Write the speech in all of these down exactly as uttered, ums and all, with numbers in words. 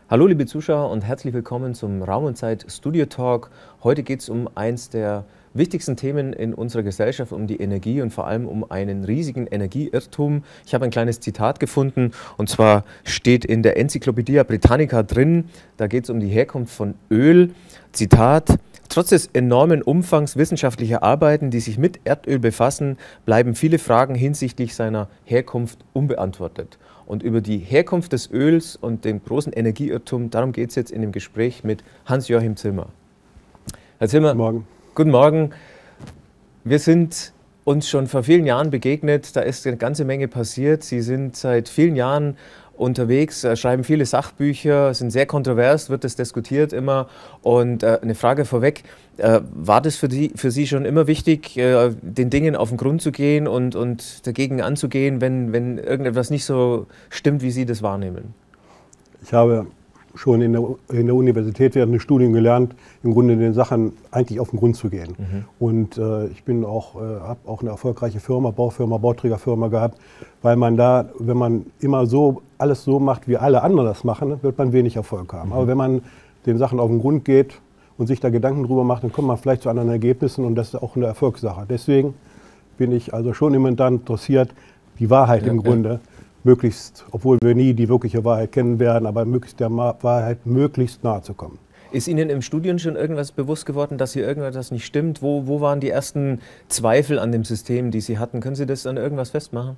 Hallo liebe Zuschauer und herzlich willkommen zum Raum und Zeit Studio Talk. Heute geht es um eins der wichtigsten Themen in unserer Gesellschaft, um die Energie und vor allem um einen riesigen Energieirrtum. Ich habe ein kleines Zitat gefunden und zwar steht in der Enzyklopädie Britannica drin, da geht es um die Herkunft von Öl. Zitat: Trotz des enormen Umfangs wissenschaftlicher Arbeiten, die sich mit Erdöl befassen, bleiben viele Fragen hinsichtlich seiner Herkunft unbeantwortet. Und über die Herkunft des Öls und den großen Energieirrtum, darum geht es jetzt in dem Gespräch mit Hans-Joachim Zimmer. Herr Zimmer, Guten Morgen. Guten Morgen. Wir sind uns schon vor vielen Jahren begegnet, da ist eine ganze Menge passiert. Sie sind seit vielen Jahren unterwegs, schreiben viele Sachbücher, sind sehr kontrovers, wird das diskutiert immer. Und äh, eine Frage vorweg, äh, war das für, die, für Sie schon immer wichtig, äh, den Dingen auf den Grund zu gehen und, und dagegen anzugehen, wenn, wenn irgendetwas nicht so stimmt, wie Sie das wahrnehmen? Ich habe schon in der, in der Universität während des Studiums gelernt, im Grunde den Sachen eigentlich auf den Grund zu gehen. Mhm. Und äh, ich bin auch, äh, habe auch eine erfolgreiche Firma, Baufirma, Bauträgerfirma gehabt, weil man da, wenn man immer so alles so macht, wie alle anderen das machen, wird man wenig Erfolg haben. Mhm. Aber wenn man den Sachen auf den Grund geht und sich da Gedanken drüber macht, dann kommt man vielleicht zu anderen Ergebnissen und das ist auch eine Erfolgssache. Deswegen bin ich also schon immer dann interessiert, die Wahrheit ja, im Grunde, ja. möglichst, obwohl wir nie die wirkliche Wahrheit kennen werden, aber möglichst der Wahrheit möglichst nahe zu kommen. Ist Ihnen im Studium schon irgendwas bewusst geworden, dass hier irgendetwas nicht stimmt? Wo, wo waren die ersten Zweifel an dem System, die Sie hatten? Können Sie das an irgendwas festmachen?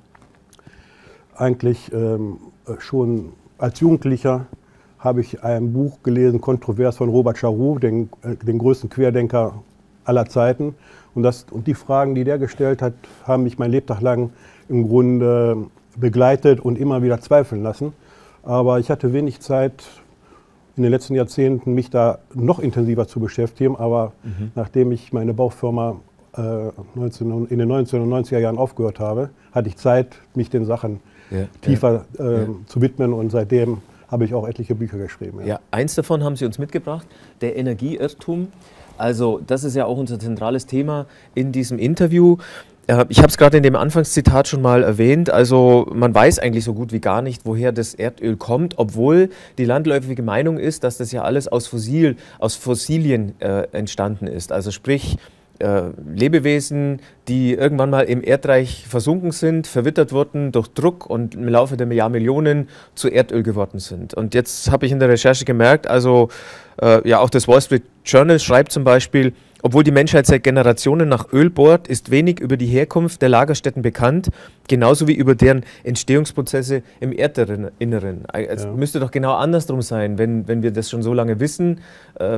Eigentlich ähm, schon als Jugendlicher habe ich ein Buch gelesen, kontrovers, von Robert Charroux, den, äh, den größten Querdenker aller Zeiten. Und, das, und die Fragen, die der gestellt hat, haben mich mein Lebtag lang im Grunde begleitet und immer wieder zweifeln lassen. Aber ich hatte wenig Zeit in den letzten Jahrzehnten, mich da noch intensiver zu beschäftigen. Aber mhm. nachdem ich meine Baufirma äh, neunzehn, in den neunzehnhundertneunziger Jahren aufgehört habe, hatte ich Zeit, mich den Sachen ja, tiefer ja, äh, ja. zu widmen. Und seitdem habe ich auch etliche Bücher geschrieben. Ja. Ja, eins davon haben Sie uns mitgebracht, der Energieirrtum. Also das ist ja auch unser zentrales Thema in diesem Interview. Ich habe es gerade in dem Anfangszitat schon mal erwähnt, also man weiß eigentlich so gut wie gar nicht, woher das Erdöl kommt, obwohl die landläufige Meinung ist, dass das ja alles aus, Fossil, aus Fossilien äh, entstanden ist. Also sprich äh, Lebewesen, die irgendwann mal im Erdreich versunken sind, verwittert wurden durch Druck und im Laufe der Jahrmillionen zu Erdöl geworden sind. Und jetzt habe ich in der Recherche gemerkt, also äh, ja auch das Wall Street Journal schreibt zum Beispiel: Obwohl die Menschheit seit Generationen nach Öl bohrt, ist wenig über die Herkunft der Lagerstätten bekannt, genauso wie über deren Entstehungsprozesse im Erdinneren. Es ja. müsste doch genau andersrum sein, wenn, wenn wir das schon so lange wissen. Äh,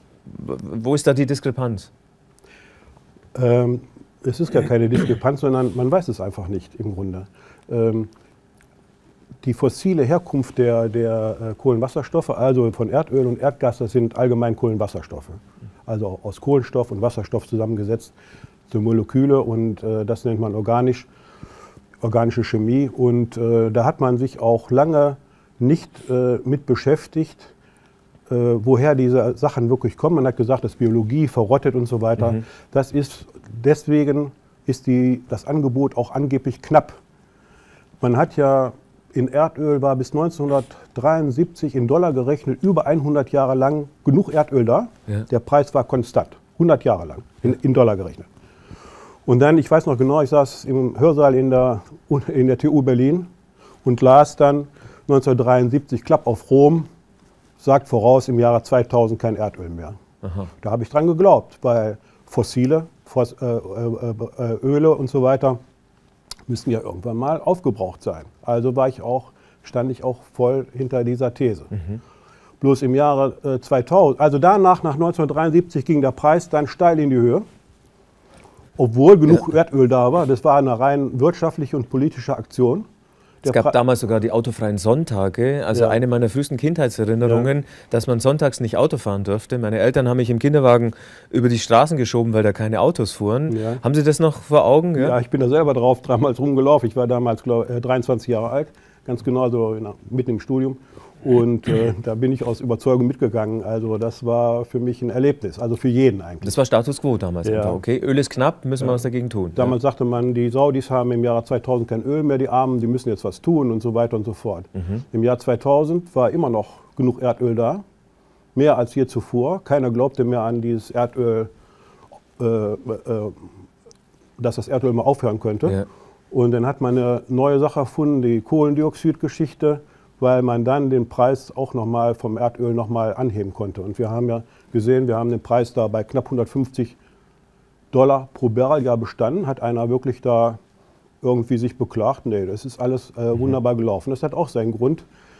wo ist da die Diskrepanz? Ähm, es ist gar keine Diskrepanz, sondern man weiß es einfach nicht im Grunde. Ähm, die fossile Herkunft der, der äh, Kohlenwasserstoffe, also von Erdöl und Erdgas, das sind allgemein Kohlenwasserstoffe. Also aus Kohlenstoff und Wasserstoff zusammengesetzt, so Moleküle, und äh, das nennt man organisch, organische Chemie. Und äh, da hat man sich auch lange nicht äh, mit beschäftigt, äh, woher diese Sachen wirklich kommen. Man hat gesagt, das ist Biologie, verrottet und so weiter. Mhm. Das ist, deswegen ist die, das Angebot auch angeblich knapp. Man hat ja in Erdöl war bis neunzehnhundertdreiundsiebzig in Dollar gerechnet über hundert Jahre lang genug Erdöl da. Ja. Der Preis war konstant, hundert Jahre lang in, in Dollar gerechnet. Und dann, ich weiß noch genau, ich saß im Hörsaal in der, in der T U Berlin und las dann neunzehnhundertdreiundsiebzig, Klapp auf Rom, sagt voraus im Jahre zweitausend kein Erdöl mehr. Aha. Da habe ich dran geglaubt, weil fossile Fos, äh, äh, äh, Öle und so weiter müssen ja irgendwann mal aufgebraucht sein. Also war ich auch, stand ich auch voll hinter dieser These. Mhm. Bloß im Jahre äh, zweitausend, also danach, nach neunzehnhundertdreiundsiebzig, ging der Preis dann steil in die Höhe, obwohl genug ja. Erdöl da war. Das war eine rein wirtschaftliche und politische Aktion. Es gab damals sogar die autofreien Sonntage, also ja. eine meiner frühesten Kindheitserinnerungen, ja. dass man sonntags nicht Auto fahren durfte. Meine Eltern haben mich im Kinderwagen über die Straßen geschoben, weil da keine Autos fuhren. Ja. Haben Sie das noch vor Augen? Ja, ja, ich bin da selber drauf, damals rumgelaufen. Ich war damals glaub, äh, dreiundzwanzig Jahre alt, ganz genau, so in, mitten im Studium. Und äh, da bin ich aus Überzeugung mitgegangen. Also das war für mich ein Erlebnis, also für jeden eigentlich. Das war Status Quo damals ja. einfach, okay? Öl ist knapp, müssen ja. wir was dagegen tun. Damals ja. sagte man, die Saudis haben im Jahre zweitausend kein Öl mehr, die Armen, die müssen jetzt was tun und so weiter und so fort. Mhm. Im Jahr zweitausend war immer noch genug Erdöl da, mehr als je zuvor. Keiner glaubte mehr an dieses Erdöl, äh, äh, dass das Erdöl mal aufhören könnte. Ja. Und dann hat man eine neue Sache erfunden, die Kohlendioxidgeschichte, weil man dann den Preis auch noch mal vom Erdöl noch mal anheben konnte. Und wir haben ja gesehen, wir haben den Preis da bei knapp hundertfünfzig Dollar pro Barrel ja bestanden. Hat einer wirklich da irgendwie sich beklagt? Nee, das ist alles äh, wunderbar gelaufen. Das hat auch seinen Grund,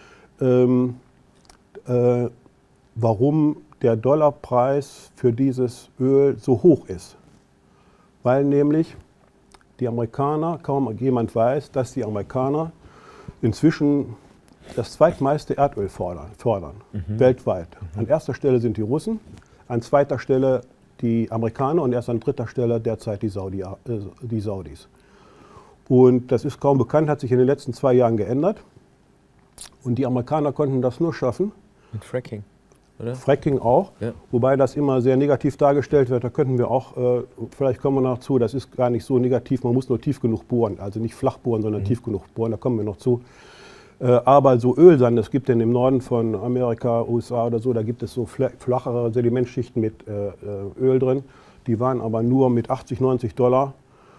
ähm, äh, warum der Dollarpreis für dieses Öl so hoch ist. Weil nämlich die Amerikaner, kaum jemand weiß, dass die Amerikaner inzwischen das zweitmeiste Erdöl fordern, fördern mhm. weltweit. Mhm. An erster Stelle sind die Russen, an zweiter Stelle die Amerikaner und erst an dritter Stelle derzeit die, Saudi, äh, die Saudis. Und das ist kaum bekannt, hat sich in den letzten zwei Jahren geändert. Und die Amerikaner konnten das nur schaffen. Mit Fracking, oder? Fracking auch, ja. Wobei das immer sehr negativ dargestellt wird. Da könnten wir auch, äh, vielleicht kommen wir noch zu, das ist gar nicht so negativ, man muss nur tief genug bohren. Also nicht flach bohren, sondern mhm. tief genug bohren, da kommen wir noch zu. Aber so Ölsand, es gibt denn im Norden von Amerika, U S A oder so, da gibt es so flachere Sedimentschichten mit Öl drin. Die waren aber nur mit achtzig, neunzig Dollar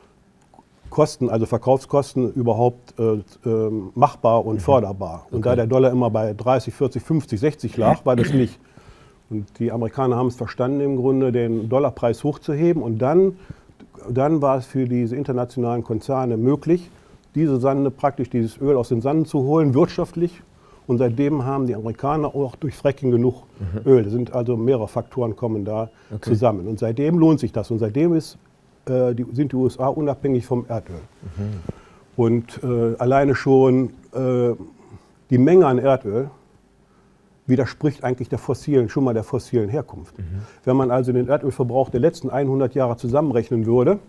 Kosten, also Verkaufskosten, überhaupt äh, äh, machbar und mhm. förderbar. Okay. Und da der Dollar immer bei dreißig, vierzig, fünfzig, sechzig lag, war das nicht. Und die Amerikaner haben es verstanden, im Grunde den Dollarpreis hochzuheben. Und dann, dann war es für diese internationalen Konzerne möglich, diese Sande, praktisch dieses Öl aus den Sanden zu holen, wirtschaftlich. Und seitdem haben die Amerikaner auch durch Fracking genug mhm. Öl. Das sind also mehrere Faktoren kommen da okay. zusammen. Und seitdem lohnt sich das. Und seitdem ist, äh, die, sind die U S A unabhängig vom Erdöl. Mhm. Und äh, alleine schon äh, die Menge an Erdöl widerspricht eigentlich der fossilen, schon mal der fossilen Herkunft. Mhm. Wenn man also den Erdölverbrauch der letzten hundert Jahre zusammenrechnen würde,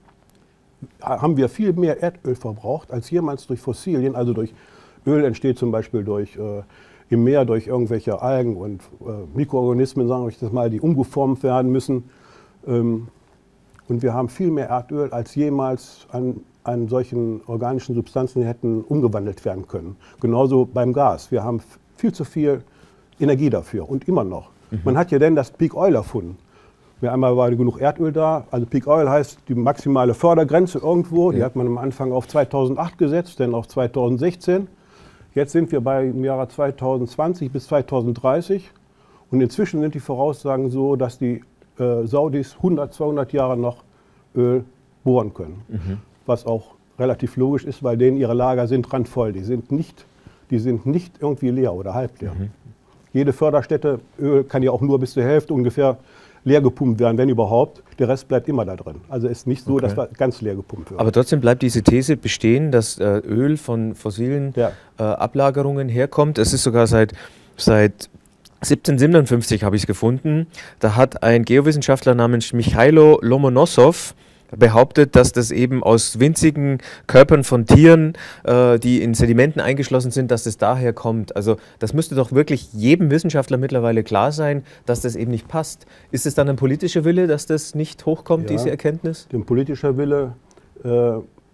haben wir viel mehr Erdöl verbraucht als jemals durch Fossilien. Also durch Öl entsteht zum Beispiel durch, äh, im Meer durch irgendwelche Algen und äh, Mikroorganismen, sagen wir das mal, die umgeformt werden müssen. Ähm, und wir haben viel mehr Erdöl als jemals an, an solchen organischen Substanzen hätten umgewandelt werden können. Genauso beim Gas. Wir haben viel zu viel Energie dafür und immer noch. Mhm. Man hat ja dann das Peak Oil erfunden. Einmal war genug Erdöl da, also Peak Oil heißt die maximale Fördergrenze irgendwo, die ja. hat man am Anfang auf zweitausendacht gesetzt, dann auf zweitausendsechzehn. Jetzt sind wir bei im Jahre zweitausendzwanzig bis zweitausenddreißig und inzwischen sind die Voraussagen so, dass die äh, Saudis hundert, zweihundert Jahre noch Öl bohren können. Mhm. Was auch relativ logisch ist, weil denen ihre Lager sind randvoll, die sind nicht, die sind nicht irgendwie leer oder halb leer. Mhm. Jede Förderstätte, Öl kann ja auch nur bis zur Hälfte ungefähr leer gepumpt werden, wenn überhaupt. Der Rest bleibt immer da drin. Also es ist nicht so, okay. dass ganz leer gepumpt wird. Aber trotzdem bleibt diese These bestehen, dass äh, Öl von fossilen ja. äh, Ablagerungen herkommt. Es ist sogar seit, seit siebzehnhundertsiebenundfünfzig habe ich es gefunden. Da hat ein Geowissenschaftler namens Michailo Lomonossow behauptet, dass das eben aus winzigen Körpern von Tieren, äh, die in Sedimenten eingeschlossen sind, dass das daher kommt. Also das müsste doch wirklich jedem Wissenschaftler mittlerweile klar sein, dass das eben nicht passt. Ist es dann ein politischer Wille, dass das nicht hochkommt, ja, diese Erkenntnis? Der politische Wille äh,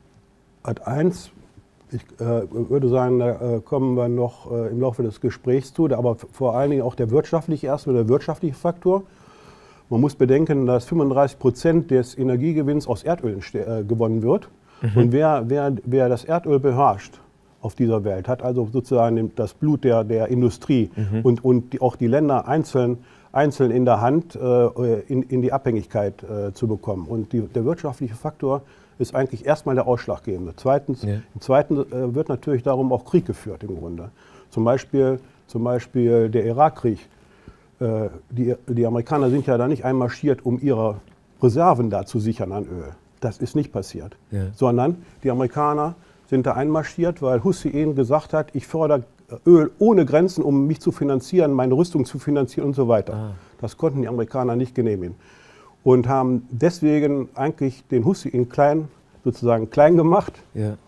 hat eins, ich äh, würde sagen, da äh, kommen wir noch äh, im Laufe des Gesprächs zu, aber vor allen Dingen auch der wirtschaftliche, erstmal der wirtschaftliche Faktor. Man muss bedenken, dass fünfunddreißig Prozent des Energiegewinns aus Erdöl äh, gewonnen wird. Mhm. Und wer, wer, wer das Erdöl beherrscht auf dieser Welt, hat also sozusagen das Blut der, der Industrie mhm. und, und die, auch die Länder einzeln, einzeln in der Hand äh, in, in die Abhängigkeit äh, zu bekommen. Und die, der wirtschaftliche Faktor ist eigentlich erstmal der ausschlaggebende. Zweitens, ja. Im Zweiten äh, wird natürlich darum auch Krieg geführt im Grunde. Zum Beispiel, zum Beispiel der Irakkrieg. Die, die Amerikaner sind ja da nicht einmarschiert, um ihre Reserven da zu sichern an Öl. Das ist nicht passiert. Ja. Sondern die Amerikaner sind da einmarschiert, weil Hussein gesagt hat, ich fördere Öl ohne Grenzen, um mich zu finanzieren, meine Rüstung zu finanzieren und so weiter. Ah. Das konnten die Amerikaner nicht genehmigen. Und haben deswegen eigentlich den Hussein klein, sozusagen klein gemacht. Ja.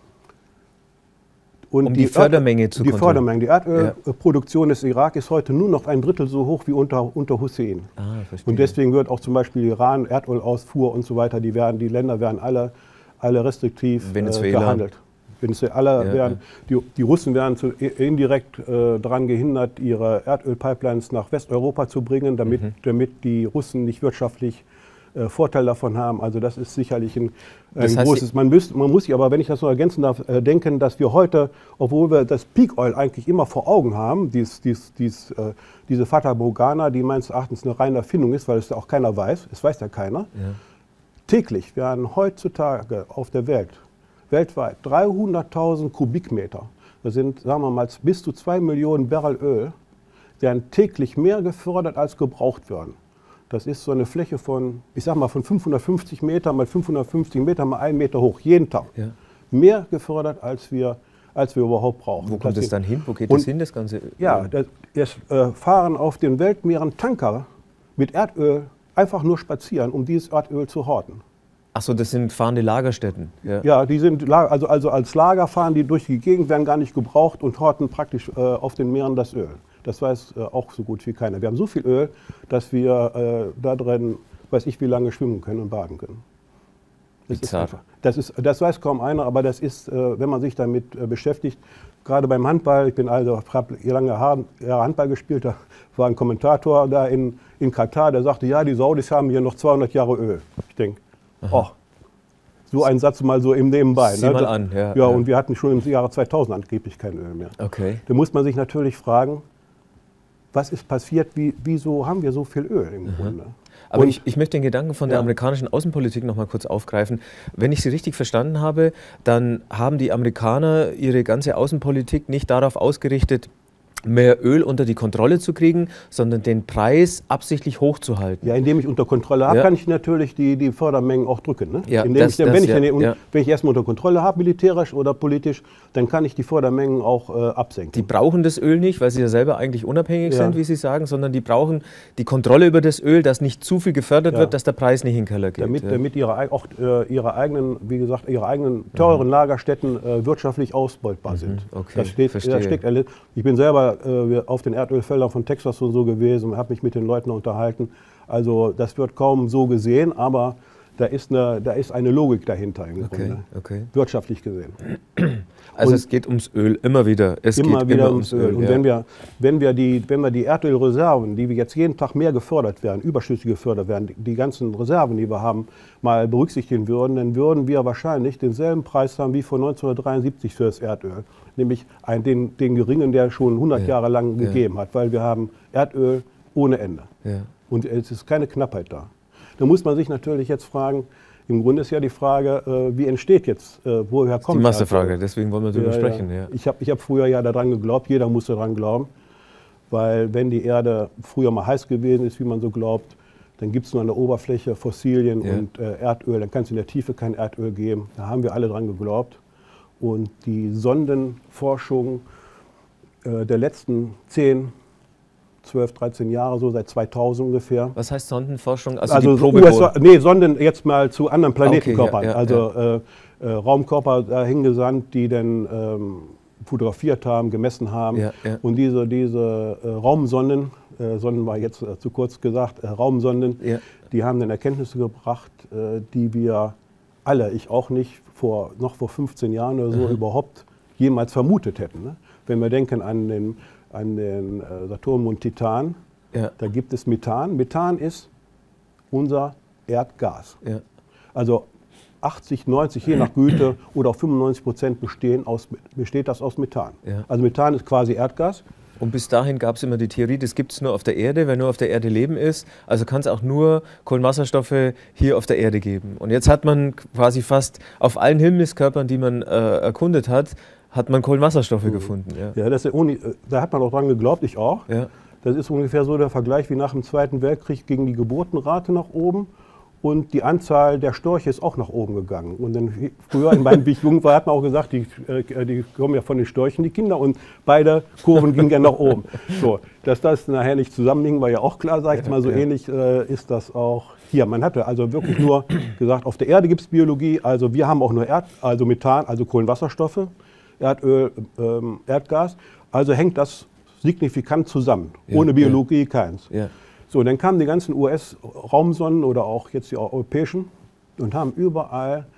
Und um die, die Fördermenge Erd, zu Die Fördermenge. Die Erdölproduktion ja. des Irak ist heute nur noch ein Drittel so hoch wie unter, unter Hussein. Ah, und deswegen wird auch zum Beispiel Iran, Erdölausfuhr und so weiter, die, werden, die Länder werden alle, alle restriktiv äh, gehandelt. Wenn es alle Ja, wären, die, die Russen wären zu, indirekt äh, daran gehindert, ihre Erdölpipelines nach Westeuropa zu bringen, damit, mhm. damit die Russen nicht wirtschaftlich äh, Vorteil davon haben. Also das ist sicherlich ein, ein das heißt, großes... Man, müsst, man muss sich aber, wenn ich das noch ergänzen darf, äh, denken, dass wir heute, obwohl wir das Peak Oil eigentlich immer vor Augen haben, dies, dies, dies, äh, diese Fata Morgana, die meines Erachtens eine reine Erfindung ist, weil es ja auch keiner weiß, es weiß ja keiner, ja. Täglich werden heutzutage auf der Welt, weltweit dreihunderttausend Kubikmeter, das sind, sagen wir mal, bis zu zwei Millionen Barrel Öl, werden täglich mehr gefördert, als gebraucht werden. Das ist so eine Fläche von, ich sag mal, von fünfhundertfünfzig Meter mal fünfhundertfünfzig Meter mal einen Meter hoch, jeden Tag. Ja. Mehr gefördert, als wir, als wir überhaupt brauchen. Wo kommt das dann hin? Wo geht das hin, das ganze Öl? Ja, das, es äh, fahren auf den Weltmeeren Tanker mit Erdöl einfach nur spazieren, um dieses Erdöl zu horten. Achso, das sind fahrende Lagerstätten? Ja, ja, die sind also, also als Lager fahren die durch die Gegend, werden gar nicht gebraucht und horten praktisch äh, auf den Meeren das Öl. Das weiß äh, auch so gut wie keiner. Wir haben so viel Öl, dass wir äh, da drin, weiß ich wie lange, schwimmen können und baden können. Das ist einfach, das, ist, das weiß kaum einer, aber das ist, äh, wenn man sich damit äh, beschäftigt, gerade beim Handball, ich bin also, habe lange Jahre Handball gespielt, da war ein Kommentator da in, in Katar, der sagte, ja, die Saudis haben hier noch zweihundert Jahre Öl. Ich denke, oh, so ein Satz mal so im Nebenbei. Sieh ne? mal an, ja, ja, ja. Und wir hatten schon im Jahre zweitausend angeblich kein Öl mehr. Okay. Da muss man sich natürlich fragen, was ist passiert, wie, wieso haben wir so viel Öl im mhm. Grunde? Aber ich, ich möchte den Gedanken von ja. der amerikanischen Außenpolitik noch mal kurz aufgreifen. Wenn ich Sie richtig verstanden habe, dann haben die Amerikaner ihre ganze Außenpolitik nicht darauf ausgerichtet, mehr Öl unter die Kontrolle zu kriegen, sondern den Preis absichtlich hochzuhalten. Ja, indem ich unter Kontrolle habe, ja. kann ich natürlich die, die Fördermengen auch drücken. Ne? Ja, indem das, ich, dann, das, wenn, ich ja, dann, ja. wenn ich erstmal unter Kontrolle habe, militärisch oder politisch, dann kann ich die Fördermengen auch äh, absenken. Die brauchen das Öl nicht, weil sie ja selber eigentlich unabhängig ja. sind, wie Sie sagen, sondern die brauchen die Kontrolle über das Öl, dass nicht zu viel gefördert ja. wird, dass der Preis nicht in den Keller geht. Damit, ja. damit ihre, auch äh, ihre eigenen, wie gesagt, ihre eigenen teuren mhm. Lagerstätten äh, wirtschaftlich ausbeutbar mhm. sind. Okay, das steht, das steckt, ich bin selber äh, auf den Erdölfeldern von Texas und so gewesen und habe mich mit den Leuten unterhalten. Also das wird kaum so gesehen, aber da ist eine, da ist eine Logik dahinter im okay, Grunde, okay. wirtschaftlich gesehen. Also und es geht ums Öl, immer wieder. Es immer geht wieder immer ums ums Öl. Öl Und ja. wenn, wir, wenn, wir die, wenn wir die Erdölreserven, die wir jetzt jeden Tag mehr gefördert werden, überschüssig gefördert werden, die, die ganzen Reserven, die wir haben, mal berücksichtigen würden, dann würden wir wahrscheinlich denselben Preis haben wie vor neunzehnhundertdreiundsiebzig für das Erdöl. Nämlich einen, den, den geringen, der schon hundert ja. Jahre lang ja. gegeben hat, weil wir haben Erdöl ohne Ende. Ja. Und es ist keine Knappheit da. Da muss man sich natürlich jetzt fragen, im Grunde ist ja die Frage, äh, wie entsteht jetzt, äh, woher kommt das? Die Masterfrage, deswegen wollen wir darüber ja, sprechen. Ja. Ja. Ich habe ich hab früher ja daran geglaubt, jeder musste daran glauben, weil wenn die Erde früher mal heiß gewesen ist, wie man so glaubt, dann gibt es nur an der Oberfläche Fossilien ja. und äh, Erdöl, dann kann es in der Tiefe kein Erdöl geben. Da haben wir alle dran geglaubt. Und die Sondenforschung äh, der letzten zehn, zwölf, dreizehn Jahre, so seit zweitausend ungefähr. Was heißt Sondenforschung? Also, also die Probe U S A, nee, Sonden jetzt mal zu anderen Planetenkörpern. Okay, ja, ja, also ja. Äh, äh, Raumkörper da hingesandt, die dann ähm, fotografiert haben, gemessen haben. Ja, ja. Und diese, diese äh, Raumsonden, äh, Sonden war jetzt äh, zu kurz gesagt, äh, Raumsonden, ja. die haben dann Erkenntnisse gebracht, äh, die wir alle, ich auch nicht, vor, noch vor fünfzehn Jahren oder so mhm. überhaupt jemals vermutet hätten. Ne? Wenn wir denken an den, an den äh, Saturnmond Titan, ja. da gibt es Methan. Methan ist unser Erdgas. Ja. Also achtzig, neunzig, je nach Güte oder auch fünfundneunzig Prozent bestehen aus, besteht das aus Methan. Ja. Also Methan ist quasi Erdgas. Und bis dahin gab es immer die Theorie, das gibt es nur auf der Erde, weil nur auf der Erde Leben ist. Also kann es auch nur Kohlenwasserstoffe hier auf der Erde geben. Und jetzt hat man quasi fast auf allen Himmelskörpern, die man äh, erkundet hat, hat man Kohlenwasserstoffe mhm. gefunden. Ja, ja das ist ohne, da hat man auch dran geglaubt, ich auch. Ja. Das ist ungefähr so der Vergleich wie nach dem Zweiten Weltkrieg, ging die Geburtenrate nach oben. Und die Anzahl der Störche ist auch nach oben gegangen. Und dann früher, in meinem, wie ich jung war, hat man auch gesagt, die, äh, die kommen ja von den Störchen, die Kinder. Und beide Kurven gingen ja nach oben. So, dass das nachher nicht zusammenhing, war ja auch klar, sag ich ja, mal. So ja. ähnlich äh, ist das auch hier. Man hatte also wirklich nur gesagt, auf der Erde gibt es Biologie. Also wir haben auch nur Erd, also Methan, also Kohlenwasserstoffe, Erdöl, ähm, Erdgas. Also hängt das signifikant zusammen. Ja, ohne Biologie ja. keins. Ja. So, dann kamen die ganzen U S-Raumsonden oder auch jetzt die europäischen und haben überall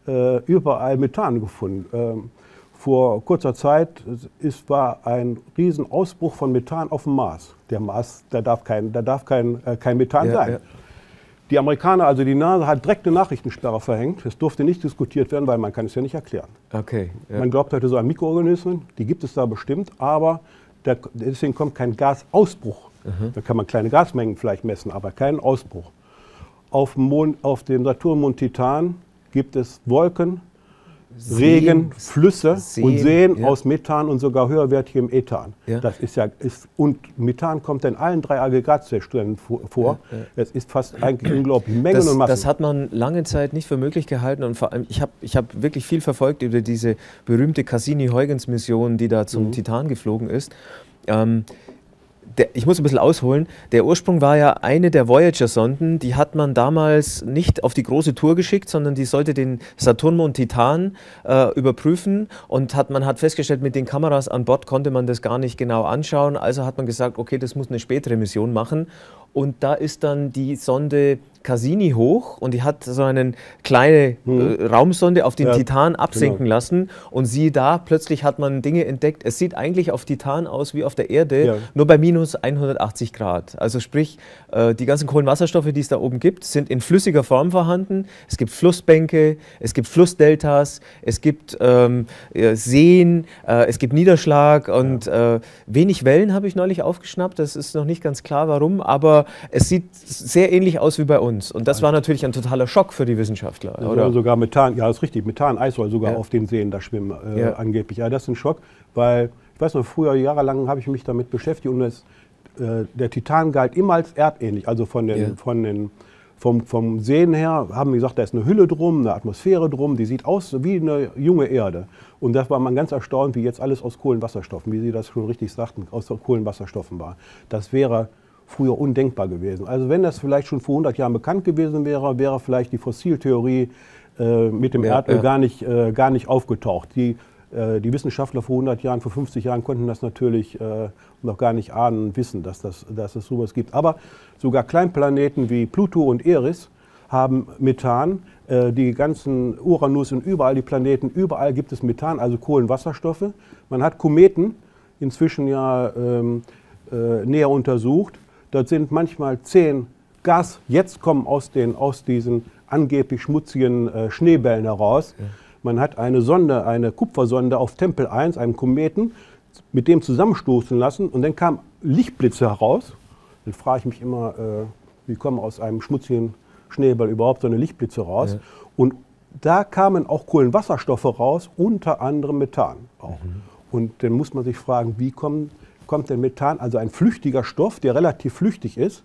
äh, überall Methan gefunden. Ähm, vor kurzer Zeit ist, war ein Riesenausbruch von Methan auf dem Mars. Der Mars, da darf kein, da darf kein, äh, kein Methan ja, sein. Ja. Die Amerikaner, also die NASA, hat direkt eine Nachrichtensperre verhängt. Es durfte nicht diskutiert werden, weil man kann es ja nicht erklären. Okay, ja. Man glaubt heute so an Mikroorganismen, die gibt es da bestimmt, aber der, deswegen kommt kein Gasausbruch. Mhm. Da kann man kleine Gasmengen vielleicht messen, aber keinen Ausbruch. Auf dem, Mond, auf dem Saturnmond Titan gibt es Wolken, Seen, Regen, Flüsse Seen, und Seen ja. aus Methan und sogar höherwertigem Ethan. Ja. Das ist ja, ist, und Methan kommt in allen drei Aggregatzuständen vor. Ja, ja. Es ist fast eigentlich unglaublich Mengen das, und Massen. Das hat man lange Zeit nicht für möglich gehalten und vor allem, ich habe ich hab wirklich viel verfolgt über diese berühmte Cassini-Huygens-Mission, die da zum mhm. Titan geflogen ist. Ähm, Der, ich muss ein bisschen ausholen. Der Ursprung war ja eine der Voyager-Sonden, die hat man damals nicht auf die große Tour geschickt, sondern die sollte den Saturnmond Titan äh, überprüfen und hat, man hat festgestellt, mit den Kameras an Bord konnte man das gar nicht genau anschauen. Also hat man gesagt, okay, das muss eine spätere Mission machen. Und da ist dann die Sonde Cassini hoch und die hat so eine kleine hm. äh, Raumsonde auf den ja, Titan absinken genau. lassen und siehe da, plötzlich hat man Dinge entdeckt. Es sieht eigentlich auf Titan aus wie auf der Erde, ja. nur bei minus hundertachtzig Grad. Also sprich, äh, die ganzen Kohlenwasserstoffe, die es da oben gibt, sind in flüssiger Form vorhanden. Es gibt Flussbänke, es gibt Flussdeltas, es gibt ähm, äh, Seen, äh, es gibt Niederschlag und ja. äh, wenig Wellen habe ich neulich aufgeschnappt. Das ist noch nicht ganz klar, warum, aber es sieht sehr ähnlich aus wie bei uns. Und das war natürlich ein totaler Schock für die Wissenschaftler. Oder? Ja, sogar Methan, ja, das ist richtig, Methan, Eis soll sogar ja. auf den Seen da schwimmen, äh, ja. angeblich. Ja, das ist ein Schock, weil, ich weiß noch, früher, jahrelang habe ich mich damit beschäftigt und das, äh, der Titan galt immer als erdähnlich, also von den, ja. von den, vom, vom Sehen her haben wir gesagt, da ist eine Hülle drum, eine Atmosphäre drum, die sieht aus wie eine junge Erde. Und da war man ganz erstaunt, wie jetzt alles aus Kohlenwasserstoffen, wie Sie das schon richtig sagten, aus Kohlenwasserstoffen war. Das wäre früher undenkbar gewesen. Also wenn das vielleicht schon vor hundert Jahren bekannt gewesen wäre, wäre vielleicht die Fossiltheorie äh, mit dem ja, Erdöl ja. gar, nicht, äh, gar nicht aufgetaucht. Die, äh, die Wissenschaftler vor hundert Jahren, vor fünfzig Jahren konnten das natürlich äh, noch gar nicht ahnen und wissen, dass, das, dass es sowas gibt. Aber sogar Kleinplaneten wie Pluto und Eris haben Methan. Äh, die ganzen Uranus und überall die Planeten, überall gibt es Methan, also Kohlenwasserstoffe. Man hat Kometen inzwischen ja ähm, äh, näher untersucht. Dort sind manchmal zehn Gas, jetzt kommen aus, den, aus diesen angeblich schmutzigen äh, Schneebällen heraus. Ja. Man hat eine Sonde, eine Kupfersonde auf Tempel eins, einem Kometen, mit dem zusammenstoßen lassen und dann kamen Lichtblitze heraus. Dann frage ich mich immer, äh, wie kommen aus einem schmutzigen Schneeball überhaupt so eine Lichtblitze raus? Ja. Und da kamen auch Kohlenwasserstoffe raus, unter anderem Methan auch. Mhm. Und dann muss man sich fragen, wie kommen kommt denn Methan, also ein flüchtiger Stoff, der relativ flüchtig ist,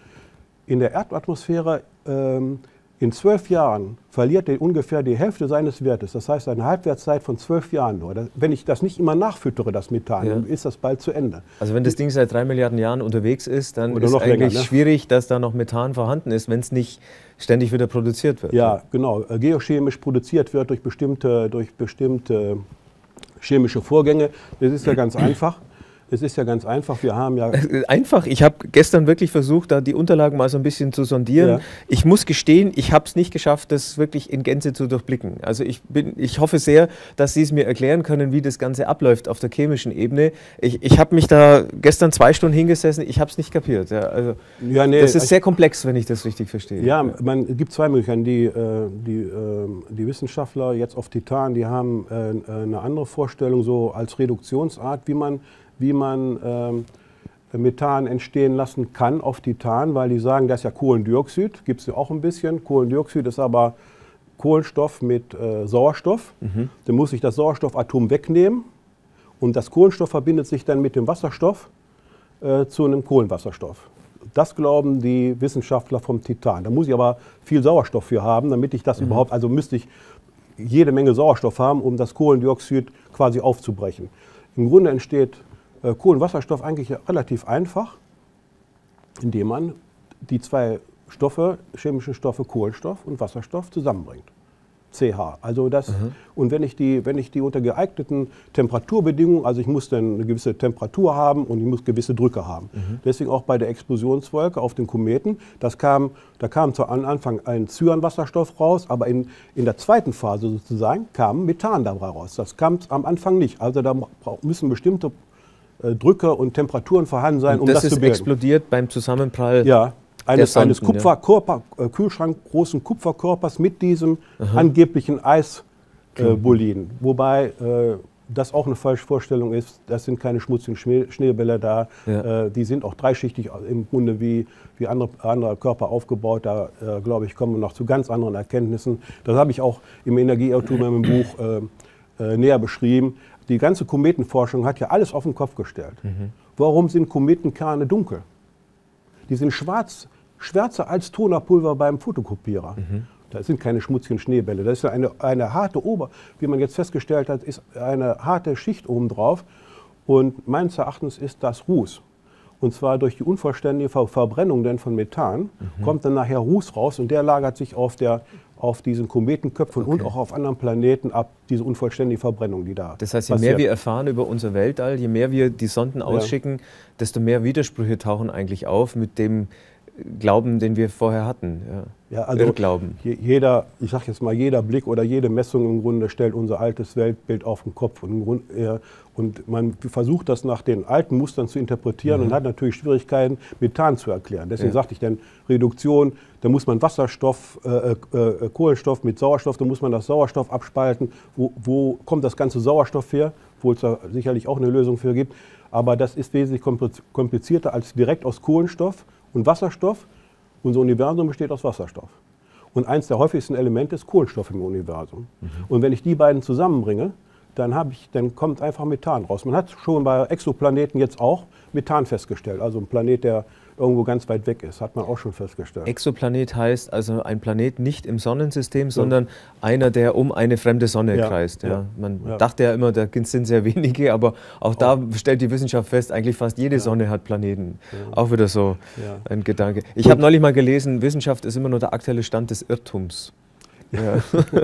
in der Erdatmosphäre ähm, in zwölf Jahren verliert er ungefähr die Hälfte seines Wertes. Das heißt eine Halbwertszeit von zwölf Jahren nur. Das, wenn ich das nicht immer nachfüttere, das Methan, ja. dann ist das bald zu Ende. Also wenn das Ding seit drei Milliarden Jahren unterwegs ist, dann Oder ist es eigentlich länger, ne? schwierig, dass da noch Methan vorhanden ist, wenn es nicht ständig wieder produziert wird. Ja, genau. Geochemisch produziert wird durch bestimmte, durch bestimmte chemische Vorgänge. Das ist ja ganz einfach. Es ist ja ganz einfach, wir haben ja... Einfach, ich habe gestern wirklich versucht, da die Unterlagen mal so ein bisschen zu sondieren. Ja. Ich muss gestehen, ich habe es nicht geschafft, das wirklich in Gänze zu durchblicken. Also ich, bin, ich hoffe sehr, dass Sie es mir erklären können, wie das Ganze abläuft auf der chemischen Ebene. Ich, ich habe mich da gestern zwei Stunden hingesessen, ich habe es nicht kapiert. Ja, also ja, nee, das ist sehr komplex, wenn ich das richtig verstehe. Ja, man, es gibt zwei Möglichkeiten. Die, die, die Wissenschaftler jetzt auf Titan, die haben eine andere Vorstellung, so als Reduktionsart, wie man... wie man ähm, Methan entstehen lassen kann auf Titan, weil die sagen, das ist ja Kohlendioxid, gibt es ja auch ein bisschen. Kohlendioxid ist aber Kohlenstoff mit äh, Sauerstoff. Mhm. Dann muss ich das Sauerstoffatom wegnehmen und das Kohlenstoff verbindet sich dann mit dem Wasserstoff äh, zu einem Kohlenwasserstoff. Das glauben die Wissenschaftler vom Titan. Da muss ich aber viel Sauerstoff für haben, damit ich das mhm. überhaupt, also müsste ich jede Menge Sauerstoff haben, um das Kohlendioxid quasi aufzubrechen. Im Grunde entsteht Kohlenwasserstoff eigentlich relativ einfach, indem man die zwei Stoffe, chemischen Stoffe Kohlenstoff und Wasserstoff zusammenbringt. pH. Also das, Mhm. und wenn ich, die, wenn ich die unter geeigneten Temperaturbedingungen, also ich muss dann eine gewisse Temperatur haben und ich muss gewisse Drücke haben. Mhm. Deswegen auch bei der Explosionswolke auf den Kometen, das kam, da kam zu Anfang ein Cyanwasserstoff raus, aber in, in der zweiten Phase sozusagen kam Methan dabei raus. Das kam am Anfang nicht. Also da müssen bestimmte äh, Drücke und Temperaturen vorhanden sein, und um das, das ist zu bilden. explodiert beim Zusammenprall. Ja. Eines, Sonden, eines Kupferkörper, äh, Kühlschrank großen Kupferkörpers mit diesem Aha. angeblichen Eisboliden. Äh, Wobei äh, das auch eine falsche Vorstellung ist. Das sind keine schmutzigen Schnee, Schneebälle da. Ja. Äh, die sind auch dreischichtig im Grunde wie, wie andere, andere Körper aufgebaut. Da, äh, glaube ich, kommen wir noch zu ganz anderen Erkenntnissen. Das habe ich auch im Energieirrtum im Buch äh, äh, näher beschrieben. Die ganze Kometenforschung hat ja alles auf den Kopf gestellt. Mhm. Warum sind Kometenkerne dunkel? Die sind schwarz. Schwärzer als Tonerpulver beim Fotokopierer. Mhm. Das sind keine schmutzigen Schneebälle. Das ist eine, eine harte Ober, wie man jetzt festgestellt hat, ist eine harte Schicht obendrauf. Und meines Erachtens ist das Ruß. Und zwar durch die unvollständige Ver Verbrennung denn von Methan mhm. kommt dann nachher Ruß raus und der lagert sich auf, der, auf diesen Kometenköpfen okay. und auch auf anderen Planeten ab, diese unvollständige Verbrennung, die da Das heißt, je passiert. mehr wir erfahren über unser Weltall, je mehr wir die Sonden ausschicken, ja. desto mehr Widersprüche tauchen eigentlich auf mit dem Glauben, den wir vorher hatten. Ja, ja also Irrglauben. Jeder, ich sage jetzt mal, jeder Blick oder jede Messung im Grunde stellt unser altes Weltbild auf den Kopf. Und, im Grund, äh, und man versucht das nach den alten Mustern zu interpretieren mhm. und hat natürlich Schwierigkeiten, Methan zu erklären. Deswegen ja. sagte ich dann Reduktion, da muss man Wasserstoff, äh, äh, Kohlenstoff mit Sauerstoff, da muss man das Sauerstoff abspalten. Wo, wo kommt das ganze Sauerstoff her? Wo es da sicherlich auch eine Lösung für gibt. Aber das ist wesentlich komplizierter als direkt aus Kohlenstoff und Wasserstoff. Unser Universum besteht aus Wasserstoff. Und eins der häufigsten Elemente ist Kohlenstoff im Universum. Mhm. Und wenn ich die beiden zusammenbringe, dann, hab ich, dann kommt einfach Methan raus. Man hat schon bei Exoplaneten jetzt auch Methan festgestellt. Also ein Planet, der irgendwo ganz weit weg ist, hat man auch schon festgestellt. Exoplanet heißt also ein Planet nicht im Sonnensystem, ja. sondern einer, der um eine fremde Sonne ja. kreist. Ja. Ja. Man ja. dachte ja immer, da sind sehr wenige, aber auch da auch. stellt die Wissenschaft fest, eigentlich fast jede ja. Sonne hat Planeten. Ja. Auch wieder so ja. ein Gedanke. Ich habe neulich mal gelesen, Wissenschaft ist immer nur der aktuelle Stand des Irrtums. Ja.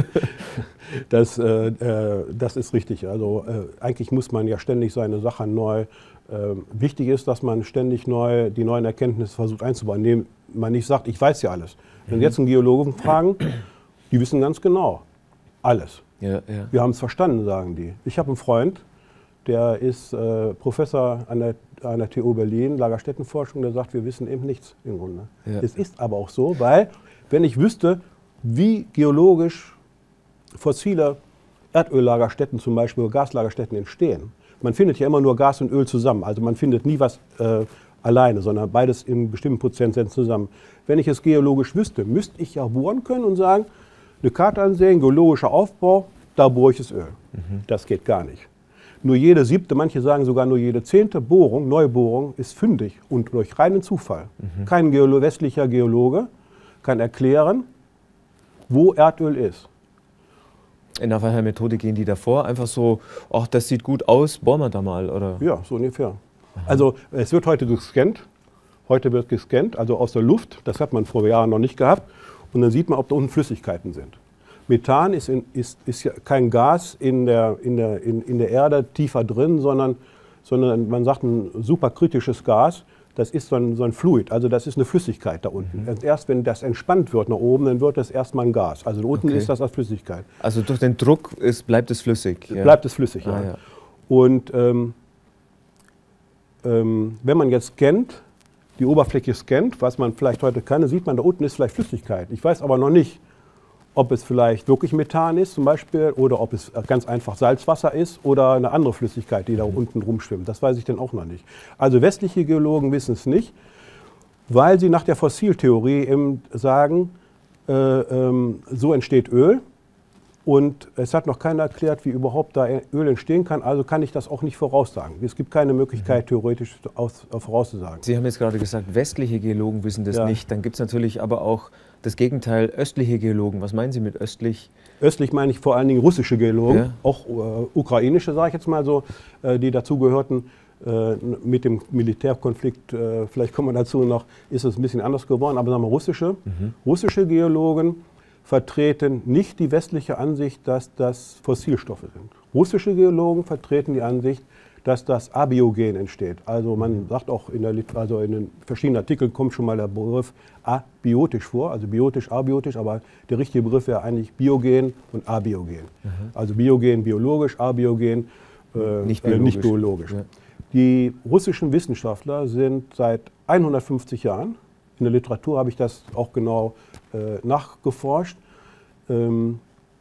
das, äh, das ist richtig. Also äh, eigentlich muss man ja ständig seine Sachen neu. Äh, wichtig ist, dass man ständig neu die neuen Erkenntnisse versucht einzubauen, indem man nicht sagt, ich weiß ja alles. Wenn Mhm. jetzt einen Geologen fragen, die wissen ganz genau alles. Ja, ja. Wir haben es verstanden, sagen die. Ich habe einen Freund, der ist äh, Professor an der, an der T U Berlin, Lagerstättenforschung, der sagt, wir wissen eben nichts im Grunde. Ja. Es ist aber auch so, weil wenn ich wüsste, wie geologisch fossile Erdöllagerstätten zum Beispiel, Gaslagerstätten entstehen. Man findet ja immer nur Gas und Öl zusammen, also man findet nie was äh, alleine, sondern beides in bestimmten Prozentsätzen zusammen. Wenn ich es geologisch wüsste, müsste ich ja bohren können und sagen, eine Karte ansehen, geologischer Aufbau, da bohre ich das Öl. Mhm. Das geht gar nicht. Nur jede siebte, manche sagen sogar nur jede zehnte Bohrung, Neubohrung, ist fündig und durch reinen Zufall. Mhm. Kein Geolo- westlicher Geologe kann erklären, wo Erdöl ist. In welcher Methode gehen die davor? Einfach so, ach, das sieht gut aus, bohren wir da mal, oder? Ja, so ungefähr. Aha. Also es wird heute gescannt. Heute wird gescannt, also aus der Luft. Das hat man vor Jahren noch nicht gehabt. Und dann sieht man, ob da unten Flüssigkeiten sind. Methan ist, in, ist, ist ja kein Gas in der, in, der, in, in der Erde tiefer drin, sondern, sondern man sagt ein superkritisches Gas. Das ist so ein, so ein Fluid, also das ist eine Flüssigkeit da unten. Mhm. Erst wenn das entspannt wird nach oben, dann wird das erstmal ein Gas. Also da unten okay. ist das als Flüssigkeit. Also durch den Druck ist, bleibt es flüssig? Ja. Bleibt es flüssig, ah, ja. ja. Und ähm, ähm, wenn man jetzt scannt, die Oberfläche scannt, was man vielleicht heute kann, dann sieht man, da unten ist vielleicht Flüssigkeit. Ich weiß aber noch nicht, ob es vielleicht wirklich Methan ist zum Beispiel oder ob es ganz einfach Salzwasser ist oder eine andere Flüssigkeit, die da mhm. unten rumschwimmt. Das weiß ich dann auch noch nicht. Also westliche Geologen wissen es nicht, weil sie nach der Fossiltheorie eben sagen, äh, ähm, so entsteht Öl. Und es hat noch keiner erklärt, wie überhaupt da Öl entstehen kann, also kann ich das auch nicht voraussagen. Es gibt keine Möglichkeit, theoretisch aus, äh, vorauszusagen. Sie haben jetzt gerade gesagt, westliche Geologen wissen das ja. nicht. Dann gibt es natürlich aber auch das Gegenteil, östliche Geologen. Was meinen Sie mit östlich? Östlich meine ich vor allen Dingen russische Geologen, ja. auch äh, ukrainische, sage ich jetzt mal so, äh, die dazugehörten. Äh, mit dem Militärkonflikt, äh, vielleicht kommen wir dazu noch, ist es ein bisschen anders geworden, aber sagen wir russische, mhm. russische Geologen vertreten nicht die westliche Ansicht, dass das Fossilstoffe sind. Russische Geologen vertreten die Ansicht, dass das abiogen entsteht. Also man sagt auch in, der, also in den verschiedenen Artikeln kommt schon mal der Begriff abiotisch vor, also biotisch, abiotisch, aber der richtige Begriff wäre eigentlich biogen und abiogen. Mhm. Also biogen biologisch, abiogen äh, nicht biologisch. Äh, nicht biologisch. Ja. Die russischen Wissenschaftler sind seit hundertfünfzig Jahren, in der Literatur habe ich das auch genau äh, nachgeforscht, ähm,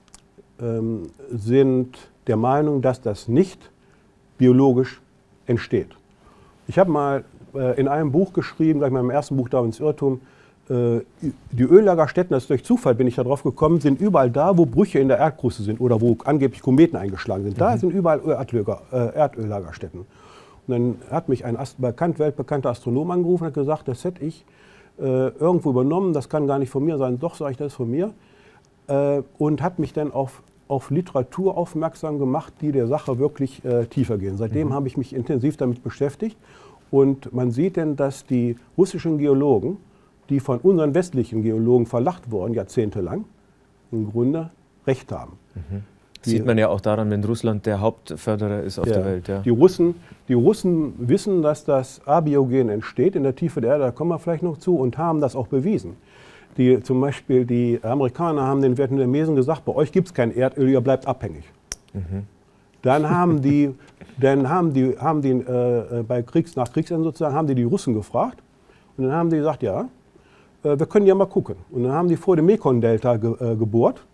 ähm, sind der Meinung, dass das nicht biologisch entsteht. Ich habe mal äh, in einem Buch geschrieben, gleich mal im ersten Buch Darwins Irrtum, äh, die Öllagerstätten, das ist durch Zufall bin ich darauf gekommen, sind überall da, wo Brüche in der Erdkruste sind oder wo angeblich Kometen eingeschlagen sind. Da mhm. sind überall Erdlager, äh, Erdöllagerstätten. Und dann hat mich ein Ast bekannt, weltbekannter Astronom angerufen und hat gesagt, das hätte ich äh, irgendwo übernommen, das kann gar nicht von mir sein. Doch, sage ich, das ist von mir. Äh, und hat mich dann auf auf Literatur aufmerksam gemacht, die der Sache wirklich äh, tiefer gehen. Seitdem mhm. habe ich mich intensiv damit beschäftigt und man sieht denn, dass die russischen Geologen, die von unseren westlichen Geologen verlacht wurden, jahrzehntelang, im Grunde recht haben. Mhm. Die, sieht man ja auch daran, wenn Russland der Hauptförderer ist auf ja, der Welt. Ja. Die, Russen, die Russen wissen, dass das abiogen entsteht in der Tiefe der Erde, da kommen wir vielleicht noch zu, und haben das auch bewiesen. Die, zum Beispiel die Amerikaner haben den Vietnamesen gesagt, bei euch gibt es kein Erdöl, ihr bleibt abhängig. Mhm. Dann haben die, dann haben die, haben die äh, bei Kriegs, nach Kriegsende sozusagen, haben die die Russen gefragt und dann haben die gesagt, ja, äh, wir können ja mal gucken. Und dann haben die vor dem Mekong-Delta ge, äh, gebohrt,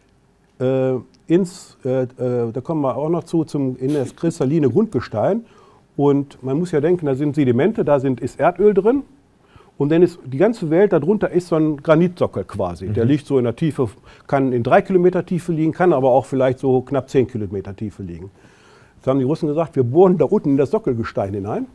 äh, ins, äh, äh, da kommen wir auch noch zu, zum, in das kristalline Grundgestein. Und man muss ja denken, da sind Sedimente, da sind, ist Erdöl drin. Und dann ist die ganze Welt, darunter ist so ein Granitsockel quasi. Mhm. Der liegt so in der Tiefe, kann in drei Kilometer Tiefe liegen, kann aber auch vielleicht so knapp zehn Kilometer Tiefe liegen. Jetzt haben die Russen gesagt, wir bohren da unten in das Sockelgestein hinein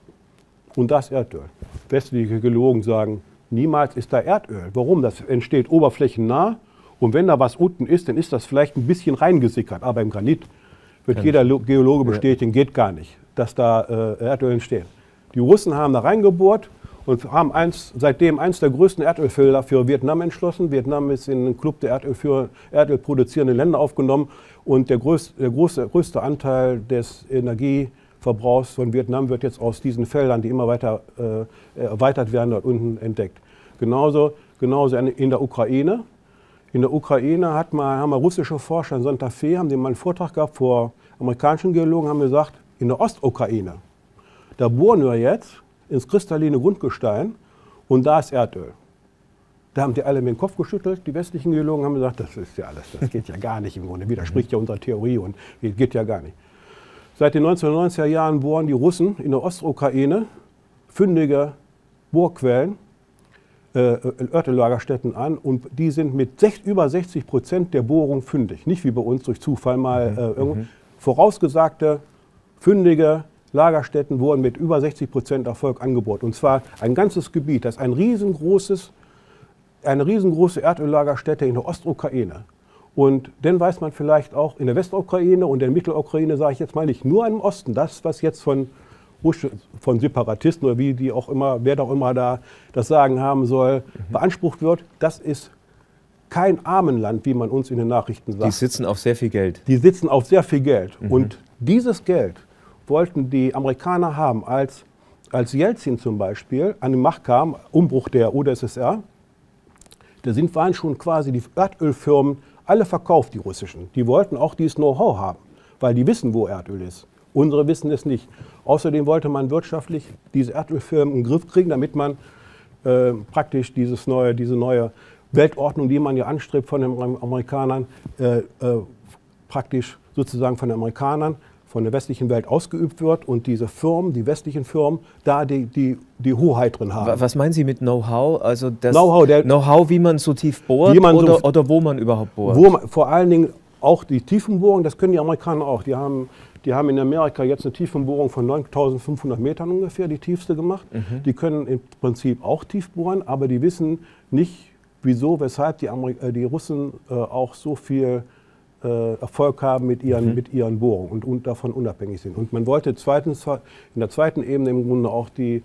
und da ist Erdöl. Westliche Geologen sagen, niemals ist da Erdöl. Warum? Das entsteht oberflächennah und wenn da was unten ist, dann ist das vielleicht ein bisschen reingesickert. Aber im Granit wird kann jeder ich. Geologe bestätigen, ja. geht gar nicht, dass da äh, Erdöl entsteht. Die Russen haben da reingebohrt und haben eins, seitdem eines der größten Erdölfelder für Vietnam entschlossen. Vietnam ist in den Club der Erdöl für Erdöl produzierenden Länder aufgenommen und der größte, der große, größte Anteil des Energieverbrauchs von Vietnam wird jetzt aus diesen Feldern, die immer weiter äh, erweitert werden, dort unten entdeckt. Genauso, genauso in der Ukraine. In der Ukraine hat mal, haben wir russische Forscher in Santa Fe, haben die mal einen Vortrag gehabt vor amerikanischen Geologen, haben gesagt, in der Ostukraine, da bohren wir jetzt ins kristalline Grundgestein und da ist Erdöl. Da haben die alle mit dem Kopf geschüttelt, die westlichen Geologen haben gesagt, das ist ja alles, das geht ja gar nicht im Grunde, widerspricht ja unserer Theorie und geht ja gar nicht. Seit den neunzehnhundertneunziger Jahren bohren die Russen in der Ostukraine fündige Bohrquellen, äh, Erdöllagerstätten an und die sind mit sech, über sechzig Prozent der Bohrung fündig. Nicht wie bei uns durch Zufall mal äh, irgendwo. Mhm. Vorausgesagte, fündige Lagerstätten wurden mit über sechzig Prozent Erfolg angebohrt. Und zwar ein ganzes Gebiet, das ist ein riesengroßes, eine riesengroße Erdöllagerstätte in der Ostukraine. Und dann weiß man vielleicht auch in der Westukraine und der Mittelukraine, sage ich jetzt mal nicht nur im Osten, das, was jetzt von, von Separatisten oder wie die auch immer, wer auch immer da das Sagen haben soll, mhm. beansprucht wird, das ist kein Armenland, wie man uns in den Nachrichten sagt. Die sitzen auf sehr viel Geld. Die sitzen auf sehr viel Geld. Mhm. Und dieses Geld wollten die Amerikaner haben, als, als Jelzin zum Beispiel an die Macht kam, Umbruch der U d S S R, da sind, waren schon quasi die Erdölfirmen alle verkauft, die russischen. Die wollten auch dieses Know-how haben, weil die wissen, wo Erdöl ist. Unsere wissen es nicht. Außerdem wollte man wirtschaftlich diese Erdölfirmen in den Griff kriegen, damit man äh, praktisch dieses neue, diese neue Weltordnung, die man ja anstrebt von den Amerikanern, äh, äh, praktisch sozusagen von den Amerikanern, von der westlichen Welt ausgeübt wird und diese Firmen, die westlichen Firmen, da die, die, die Hoheit drin haben. Was meinen Sie mit Know-how? Also das Know-how, Know-how, wie man so tief bohrt oder, so, oder wo man überhaupt bohrt? Wo man, vor allen Dingen auch die Tiefenbohrung, das können die Amerikaner auch. Die haben, die haben in Amerika jetzt eine Tiefenbohrung von neuntausendfünfhundert Metern ungefähr, die tiefste gemacht. Mhm. Die können im Prinzip auch tief bohren, aber die wissen nicht, wieso, weshalb die, Amerik die Russen äh, auch so viel Erfolg haben mit ihren, mhm. mit ihren Bohrungen und, und davon unabhängig sind. Und man wollte zweitens, in der zweiten Ebene im Grunde auch die,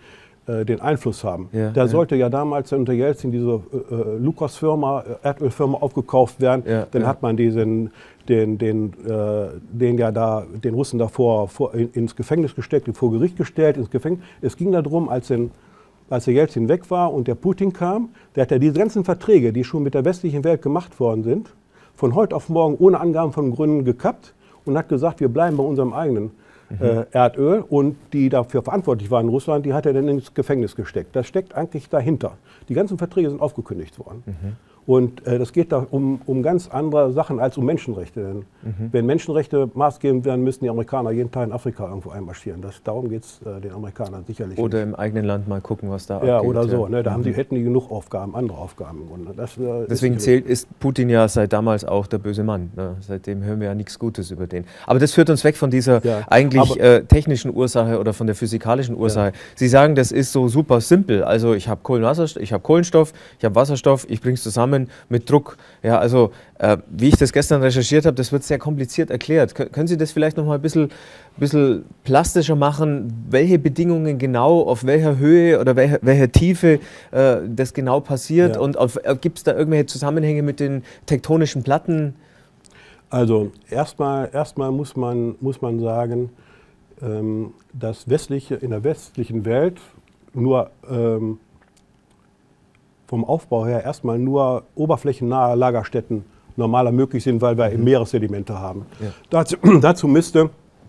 äh, den Einfluss haben. Ja, da ja. sollte ja damals unter Jelzin diese äh, Lukas-Firma, äh, Erdölfirma aufgekauft werden. Ja, Dann ja. hat man diesen, den, den, äh, den, ja da, den Russen davor vor, in, ins Gefängnis gesteckt, vor Gericht gestellt, ins Gefängnis. Es ging darum, als, den, als der Jelzin weg war und der Putin kam, der hat ja diese ganzen Verträge, die schon mit der westlichen Welt gemacht worden sind, von heute auf morgen ohne Angaben von Gründen gekappt und hat gesagt, wir bleiben bei unserem eigenen äh, Erdöl. Und die dafür verantwortlich waren in Russland, die hat er dann ins Gefängnis gesteckt. Das steckt eigentlich dahinter. Die ganzen Verträge sind aufgekündigt worden. Mhm. Und äh, das geht da um, um ganz andere Sachen als um Menschenrechte. Denn mhm. wenn Menschenrechte maßgebend werden, müssen die Amerikaner jeden Tag in Afrika irgendwo einmarschieren. Das, darum geht es äh, den Amerikanern sicherlich Oder nicht. im eigenen Land mal gucken, was da ja, abgeht. oder so. Ja. Ne? Da mhm. haben die, hätten die genug Aufgaben, andere Aufgaben im Grunde. Das, äh, Deswegen ist zählt, ist Putin ja seit damals auch der böse Mann. Ne? Seitdem hören wir ja nichts Gutes über den. Aber das führt uns weg von dieser Ja, eigentlich äh, technischen Ursache oder von der physikalischen Ursache. Ja. Sie sagen, das ist so super simpel. Also ich habe Kohlenwasserstoff, ich habe Kohlenstoff, ich habe Wasserstoff, ich bringe es zusammen mit Druck. Ja, also äh, wie ich das gestern recherchiert habe, das wird sehr kompliziert erklärt. Kön können Sie das vielleicht noch mal ein bisschen, bisschen plastischer machen, welche Bedingungen genau, auf welcher Höhe oder welcher, welcher Tiefe äh, das genau passiert Ja. und äh, gibt es da irgendwelche Zusammenhänge mit den tektonischen Platten? Also erstmal, erstmal muss man, muss man sagen, ähm, dass westliche, in der westlichen Welt nur ähm, vom Aufbau her erstmal nur oberflächennahe Lagerstätten normaler möglich sind, weil wir mhm. Meeressedimente haben. Ja. Dazu, dazu, müsste,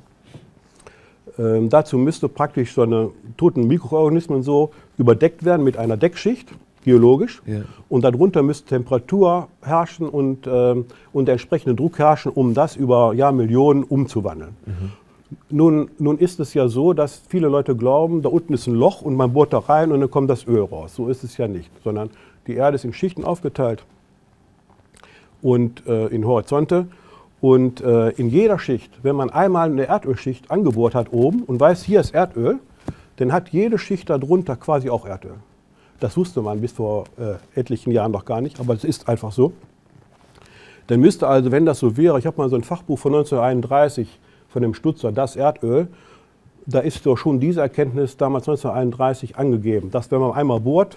ähm, dazu müsste praktisch so eine toten Mikroorganismen so überdeckt werden mit einer Deckschicht, geologisch. Ja. Und darunter müsste Temperatur herrschen und, ähm, und der entsprechende Druck herrschen, um das über Jahrmillionen umzuwandeln. Mhm. Nun, nun ist es ja so, dass viele Leute glauben, da unten ist ein Loch und man bohrt da rein und dann kommt das Öl raus. So ist es ja nicht, sondern die Erde ist in Schichten aufgeteilt und äh, in Horizonte. Und äh, in jeder Schicht, wenn man einmal eine Erdölschicht angebohrt hat oben und weiß, hier ist Erdöl, dann hat jede Schicht darunter quasi auch Erdöl. Das wusste man bis vor äh, etlichen Jahren noch gar nicht, aber es ist einfach so. Dann müsste also, wenn das so wäre, ich habe mal so ein Fachbuch von neunzehnhunderteinunddreißig von dem Stutzer, das Erdöl, da ist doch schon diese Erkenntnis damals neunzehnhunderteinunddreißig angegeben, dass wenn man einmal bohrt,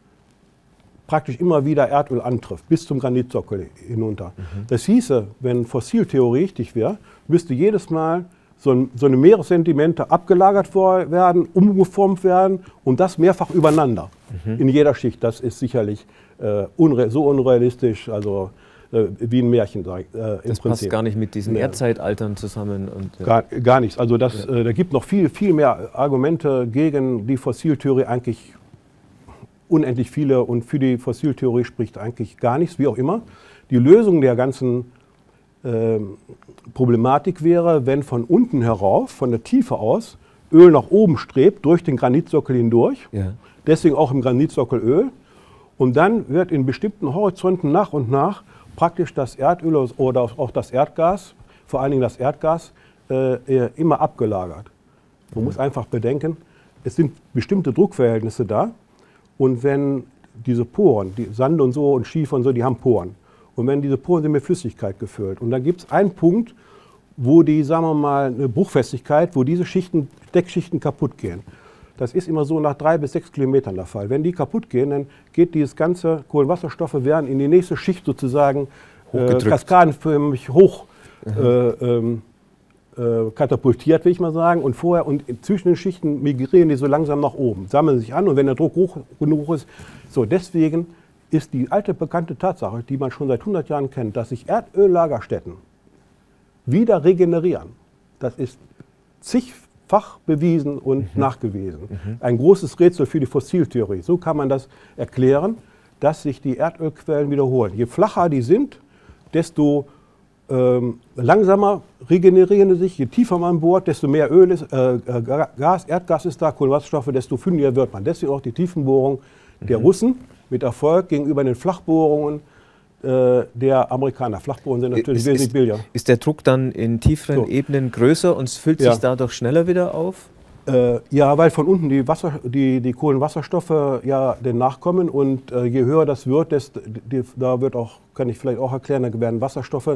praktisch immer wieder Erdöl antrifft, bis zum Granitsockel hinunter. Mhm. Das hieße, wenn Fossiltheorie richtig wäre, müsste jedes Mal so, ein, so eine Meeressedimente abgelagert werden, umgeformt werden und das mehrfach übereinander mhm. in jeder Schicht. Das ist sicherlich äh, unre so unrealistisch, also äh, wie ein Märchen. Äh, im das Prinzip. passt gar nicht mit diesen ja. Erdzeitaltern zusammen. Und, ja. gar, gar nichts. Also das, ja. äh, da gibt noch viel, viel mehr Argumente gegen die Fossiltheorie, eigentlich unendlich viele, und für die Fossiltheorie spricht eigentlich gar nichts, wie auch immer. Die Lösung der ganzen äh, Problematik wäre, wenn von unten herauf, von der Tiefe aus, Öl nach oben strebt, durch den Granitsockel hindurch, ja. deswegen auch im Granitsockel Öl, und dann wird in bestimmten Horizonten nach und nach praktisch das Erdöl oder auch das Erdgas, vor allen Dingen das Erdgas, äh, immer abgelagert. Man mhm. muss einfach bedenken, es sind bestimmte Druckverhältnisse da. Und wenn diese Poren, die Sand und so und Schiefer und so, die haben Poren. Und wenn diese Poren sind mit Flüssigkeit gefüllt. Und dann gibt es einen Punkt, wo die, sagen wir mal, eine Bruchfestigkeit, wo diese Schichten, Deckschichten kaputt gehen. Das ist immer so nach drei bis sechs Kilometern der Fall. Wenn die kaputt gehen, dann geht dieses ganze Kohlenwasserstoffe werden in die nächste Schicht sozusagen äh, kaskadenförmig hoch mhm. äh, ähm, Äh, katapultiert, will ich mal sagen, und vorher und zwischen den Schichten migrieren die so langsam nach oben, sammeln sich an, und wenn der Druck hoch genug ist, so deswegen ist die alte bekannte Tatsache, die man schon seit hundert Jahren kennt, dass sich Erdöllagerstätten wieder regenerieren. Das ist zigfach bewiesen und mhm. nachgewiesen. Mhm. Ein großes Rätsel für die Fossiltheorie. So kann man das erklären, dass sich die Erdölquellen wiederholen. Je flacher die sind, desto Ähm, langsamer regenerieren sie sich, je tiefer man bohrt, desto mehr Öl ist, äh, Gas, Erdgas ist da, Kohlenwasserstoffe, desto fündiger wird man. Deswegen auch die Tiefenbohrung mhm. der Russen mit Erfolg gegenüber den Flachbohrungen äh, der Amerikaner. Flachbohrungen sind natürlich ist, wesentlich ist, billiger. Ist der Druck dann in tieferen so. Ebenen größer und es füllt ja. sich dadurch schneller wieder auf? Äh, ja, weil von unten die, Wasser, die, die Kohlenwasserstoffe ja den nachkommen, und äh, je höher das wird, desto, die, da wird auch, kann ich vielleicht auch erklären, da werden Wasserstoffe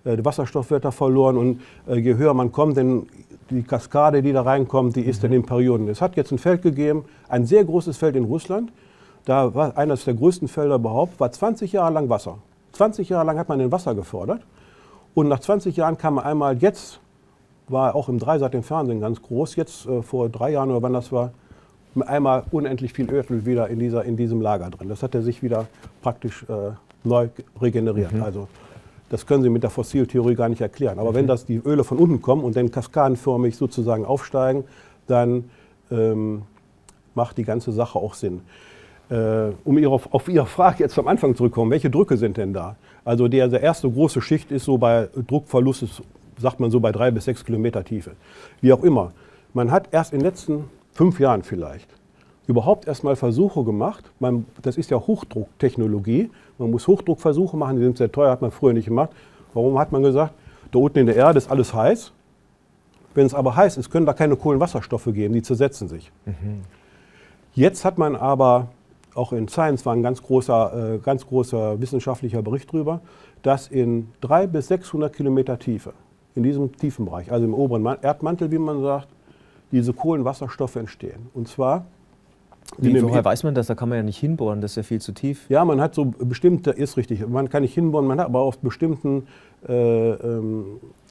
äh, der Wasserstoff wird da verloren und äh, je höher man kommt, denn die Kaskade, die da reinkommt, die ist mhm. dann in Perioden. Es hat jetzt ein Feld gegeben, ein sehr großes Feld in Russland, da war eines der größten Felder überhaupt, war zwanzig Jahre lang Wasser. zwanzig Jahre lang hat man den Wasser gefördert und nach zwanzig Jahren kam man einmal, jetzt war auch im Dreisat im Fernsehen ganz groß, jetzt äh, vor drei Jahren oder wann das war, einmal unendlich viel Erdöl wieder in, dieser, in diesem Lager drin. Das hat er sich wieder praktisch äh, neu regeneriert. Mhm. Also das können Sie mit der Fossiltheorie gar nicht erklären. Aber mhm. wenn das die Öle von unten kommen und dann kaskadenförmig sozusagen aufsteigen, dann ähm, macht die ganze Sache auch Sinn. Äh, um ihre, auf Ihre Frage jetzt am Anfang zurückzukommen, welche Drücke sind denn da? Also der, der erste große Schicht ist so bei Druckverlust, ist, sagt man so bei drei bis sechs Kilometer Tiefe. Wie auch immer. Man hat erst in den letzten fünf Jahren vielleicht überhaupt erstmal Versuche gemacht. Man, das ist ja Hochdrucktechnologie. Man muss Hochdruckversuche machen, die sind sehr teuer, hat man früher nicht gemacht. Warum hat man gesagt, da unten in der Erde ist alles heiß. Wenn es aber heiß ist, können da keine Kohlenwasserstoffe geben, die zersetzen sich. Mhm. Jetzt hat man aber, auch in Science war ein ganz großer, äh, ganz großer wissenschaftlicher Bericht drüber, dass in dreihundert bis sechshundert Kilometer Tiefe, in diesem Tiefenbereich, also im oberen Erdmantel, wie man sagt, diese Kohlenwasserstoffe entstehen. Und zwar... Wie, woher weiß man das? Da kann man ja nicht hinbohren, das ist ja viel zu tief. Ja, man hat so bestimmte, ist richtig, man kann nicht hinbohren, man hat aber auf bestimmten äh, ähm,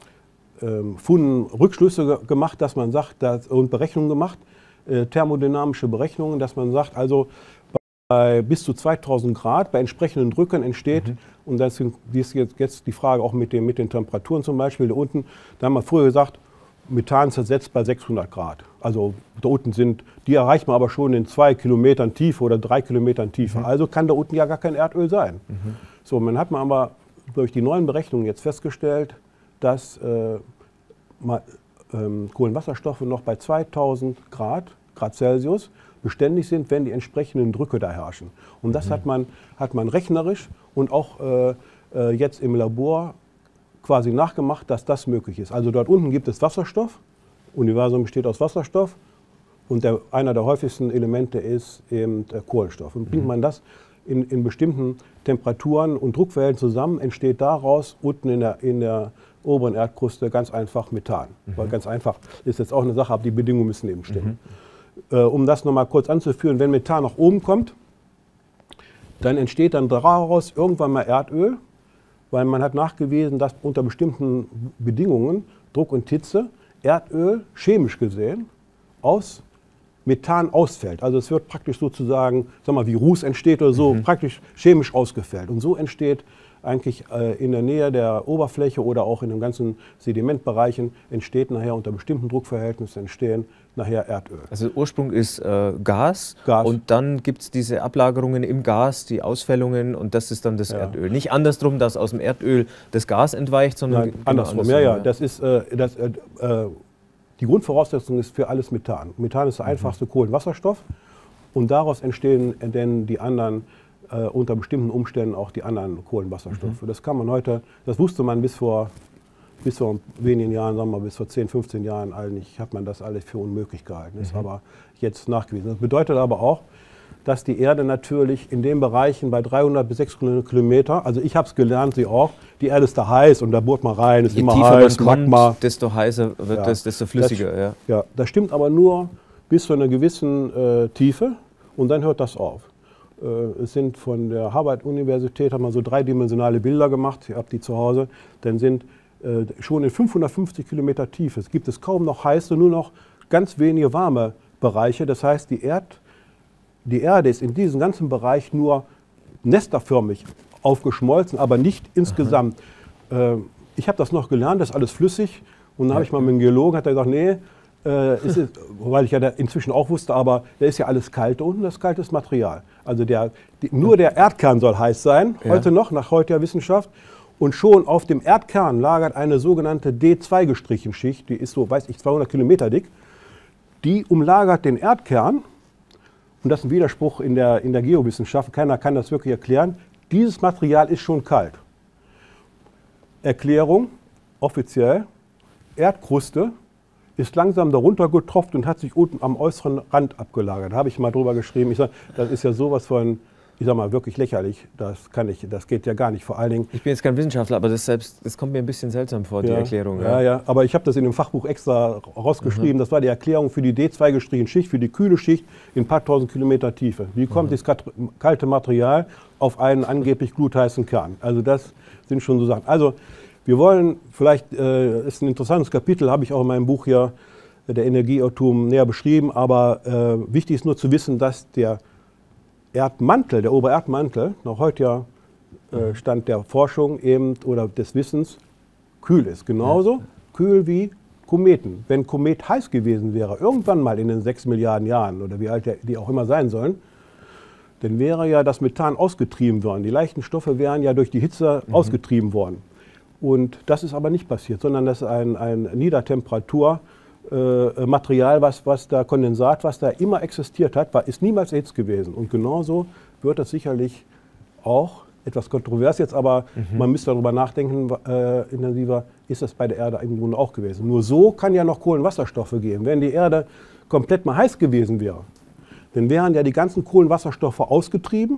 ähm, Funden Rückschlüsse ge gemacht, dass man sagt, dass, und Berechnungen gemacht, äh, thermodynamische Berechnungen, dass man sagt, also bei bis zu zweitausend Grad, bei entsprechenden Drücken entsteht, mhm. und das ist jetzt, jetzt die Frage auch mit, dem, mit den Temperaturen zum Beispiel, da unten, da haben wir früher gesagt, Methan zersetzt bei sechshundert Grad. Also da unten sind, die erreicht man aber schon in zwei Kilometern Tiefe oder drei Kilometern Tiefe. Mhm. Also kann da unten ja gar kein Erdöl sein. Mhm. So, man hat man aber durch die neuen Berechnungen jetzt festgestellt, dass äh, mal, ähm, Kohlenwasserstoffe noch bei zweitausend Grad, Grad Celsius beständig sind, wenn die entsprechenden Drücke da herrschen. Und das mhm. hat man, hat man rechnerisch und auch äh, äh, jetzt im Labor quasi nachgemacht, dass das möglich ist. Also dort unten gibt es Wasserstoff, Universum besteht aus Wasserstoff und der, einer der häufigsten Elemente ist eben der Kohlenstoff. Und bringt man das in, in bestimmten Temperaturen und Druckverhältnissen zusammen, entsteht daraus unten in der, in der oberen Erdkruste ganz einfach Methan. Mhm. Weil ganz einfach ist jetzt auch eine Sache, aber die Bedingungen müssen eben stimmen. Mhm. Äh, um das nochmal kurz anzuführen, wenn Methan nach oben kommt, dann entsteht dann daraus irgendwann mal Erdöl, weil man hat nachgewiesen, dass unter bestimmten Bedingungen, Druck und Hitze, Erdöl chemisch gesehen aus Methan ausfällt. Also es wird praktisch sozusagen, sag mal, wie Ruß entsteht oder so, mhm. praktisch chemisch ausgefällt. Und so entsteht eigentlich äh, in der Nähe der Oberfläche oder auch in den ganzen Sedimentbereichen entsteht nachher unter bestimmten Druckverhältnissen entstehen nachher Erdöl. Also der Ursprung ist äh, Gas, Gas und dann gibt es diese Ablagerungen im Gas, die Ausfällungen, und das ist dann das ja. Erdöl. Nicht andersrum, dass aus dem Erdöl das Gas entweicht, sondern Nein, andersrum. andersrum. Ja, ja, das ist äh, das, äh, die Grundvoraussetzung ist für alles Methan. Methan ist der mhm. einfachste Kohlenwasserstoff und daraus entstehen dann die anderen äh, unter bestimmten Umständen auch die anderen Kohlenwasserstoffe. Mhm. Das kann man heute, das wusste man bis vor bis vor wenigen Jahren, sagen wir mal bis vor zehn, fünfzehn Jahren eigentlich, hat man das alles für unmöglich gehalten. Das ist mhm. aber jetzt nachgewiesen. Das bedeutet aber auch, dass die Erde natürlich in den Bereichen bei dreihundert bis sechshundert Kilometer, also ich habe es gelernt, Sie auch, die Erde ist da heiß und da bohrt man rein, ist Je immer tiefer heiß, man Magma. kommt, desto heißer wird ja. das, desto flüssiger. Das, ja. ja, das stimmt aber nur bis zu einer gewissen äh, Tiefe und dann hört das auf. Äh, es sind von der Harvard-Universität, haben wir so dreidimensionale Bilder gemacht, ich habe die zu Hause, dann sind äh, schon in fünfhundertfünfzig Kilometer Tiefe, es gibt es kaum noch heiße, nur noch ganz wenige warme Bereiche, das heißt die Erd Die Erde ist in diesem ganzen Bereich nur nesterförmig aufgeschmolzen, aber nicht insgesamt. Äh, ich habe das noch gelernt, das ist alles flüssig. Und dann habe ich mal mit einem Geologen, hat er gesagt, nee, äh, ist es, weil ich ja inzwischen auch wusste, aber da ist ja alles kalt da unten, das ist kaltes Material. Also der, die, nur der Erdkern soll heiß sein, ja. heute noch, nach heutiger Wissenschaft. Und schon auf dem Erdkern lagert eine sogenannte D zwei gestrichen Schicht, die ist so, weiß ich, zweihundert Kilometer dick. Die umlagert den Erdkern. Und das ist ein Widerspruch in der, in der Geowissenschaft, keiner kann das wirklich erklären. Dieses Material ist schon kalt. Erklärung, offiziell, Erdkruste ist langsam darunter getropft und hat sich unten am äußeren Rand abgelagert. Da habe ich mal drüber geschrieben, ich sage, das ist ja sowas von ich sag mal, wirklich lächerlich. Das kann ich, das geht ja gar nicht. Vor allen Dingen. Ich bin jetzt kein Wissenschaftler, aber das, selbst, das kommt mir ein bisschen seltsam vor, ja, die Erklärung. Ja, ja, ja. Aber ich habe das in dem Fachbuch extra rausgeschrieben. Mhm. Das war die Erklärung für die D zwei gestrichene Schicht, für die kühle Schicht in ein paar tausend Kilometer Tiefe. Wie kommt mhm. das kalte Material auf einen angeblich glutheißen Kern? Also das sind schon so Sachen. Also wir wollen, vielleicht äh, ist ein interessantes Kapitel, habe ich auch in meinem Buch hier, der Energieirrtum, näher beschrieben. Aber äh, wichtig ist nur zu wissen, dass der Erdmantel, der Obererdmantel, noch heute ja äh, Stand der Forschung eben oder des Wissens, kühl ist. Genauso ja. kühl wie Kometen. Wenn Komet heiß gewesen wäre, irgendwann mal in den sechs Milliarden Jahren oder wie alt die auch immer sein sollen, dann wäre ja das Methan ausgetrieben worden. Die leichten Stoffe wären ja durch die Hitze mhm. ausgetrieben worden. Und das ist aber nicht passiert, sondern das ist ein, ein Niedertemperatur Äh, Material, was, was da, Kondensat, was da immer existiert hat, war, ist niemals erhitzt gewesen. Und genauso wird das sicherlich auch, etwas kontrovers jetzt, aber mhm. man müsste darüber nachdenken, äh, intensiver, ist das bei der Erde im Grunde auch gewesen. Nur so kann ja noch Kohlenwasserstoffe geben. Wenn die Erde komplett mal heiß gewesen wäre, dann wären ja die ganzen Kohlenwasserstoffe ausgetrieben,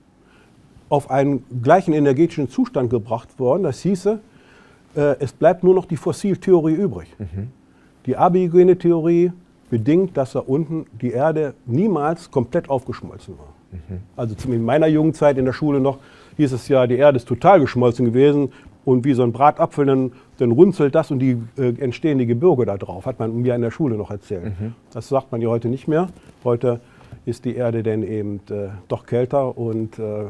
auf einen gleichen energetischen Zustand gebracht worden. Das hieße, äh, es bleibt nur noch die Fossiltheorie übrig. Mhm. Die Abiogene-Theorie bedingt, dass da unten die Erde niemals komplett aufgeschmolzen war. Mhm. Also in meiner Jugendzeit in der Schule noch hieß es ja, die Erde ist total geschmolzen gewesen und wie so ein Bratapfel, dann, dann runzelt das und die äh, entstehen die Gebirge da drauf, hat man mir in der Schule noch erzählt. Mhm. Das sagt man ja heute nicht mehr. Heute ist die Erde dann eben äh, doch kälter und äh,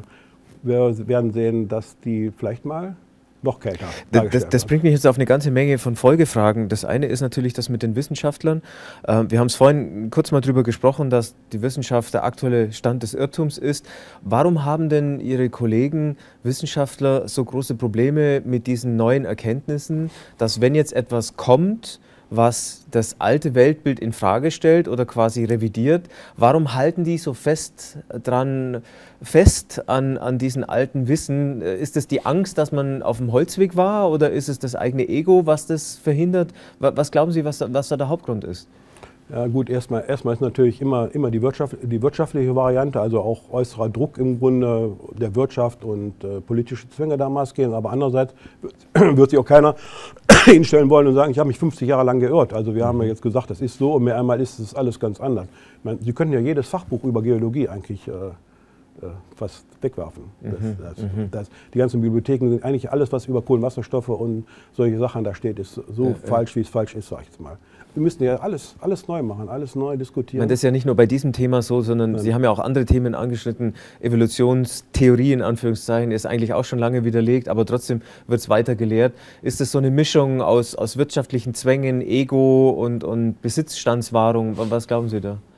wir werden sehen, dass die vielleicht mal noch kälter. Das, das bringt mich jetzt auf eine ganze Menge von Folgefragen. Das eine ist natürlich das mit den Wissenschaftlern. Wir haben es vorhin kurz mal darüber gesprochen, dass die Wissenschaft der aktuelle Stand des Irrtums ist. Warum haben denn Ihre Kollegen Wissenschaftler so große Probleme mit diesen neuen Erkenntnissen, dass wenn jetzt etwas kommt, was das alte Weltbild in Frage stellt oder quasi revidiert, warum halten die so fest dran fest an, an diesen alten Wissen? Ist es die Angst, dass man auf dem Holzweg war oder ist es das eigene Ego, was das verhindert? Was glauben Sie, was, was da der Hauptgrund ist? Ja gut, erstmal, erstmal ist natürlich immer, immer die, Wirtschaft, die wirtschaftliche Variante, also auch äußerer Druck im Grunde der Wirtschaft und äh, politische Zwänge da maßgebend. Aber andererseits wird, wird sich auch keiner hinstellen wollen und sagen, ich habe mich fünfzig Jahre lang geirrt. Also wir haben ja jetzt gesagt, das ist so und mehr einmal ist es alles ganz anders. Ich meine, Sie können ja jedes Fachbuch über Geologie eigentlich äh, äh, fast wegwerfen. Das, mhm, das, das, die ganzen Bibliotheken sind eigentlich alles, was über Kohlenwasserstoffe und solche Sachen da steht, ist so ja, falsch, ja. wie es falsch ist, sag ich jetzt mal. Wir müssen ja alles, alles neu machen, alles neu diskutieren. Meine, das ist ja nicht nur bei diesem Thema so, sondern Nein. Sie haben ja auch andere Themen angeschnitten. Evolutionstheorie in Anführungszeichen ist eigentlich auch schon lange widerlegt, aber trotzdem wird es weiter gelehrt. Ist das so eine Mischung aus, aus wirtschaftlichen Zwängen, Ego und, und Besitzstandswahrung? Was glauben Sie da?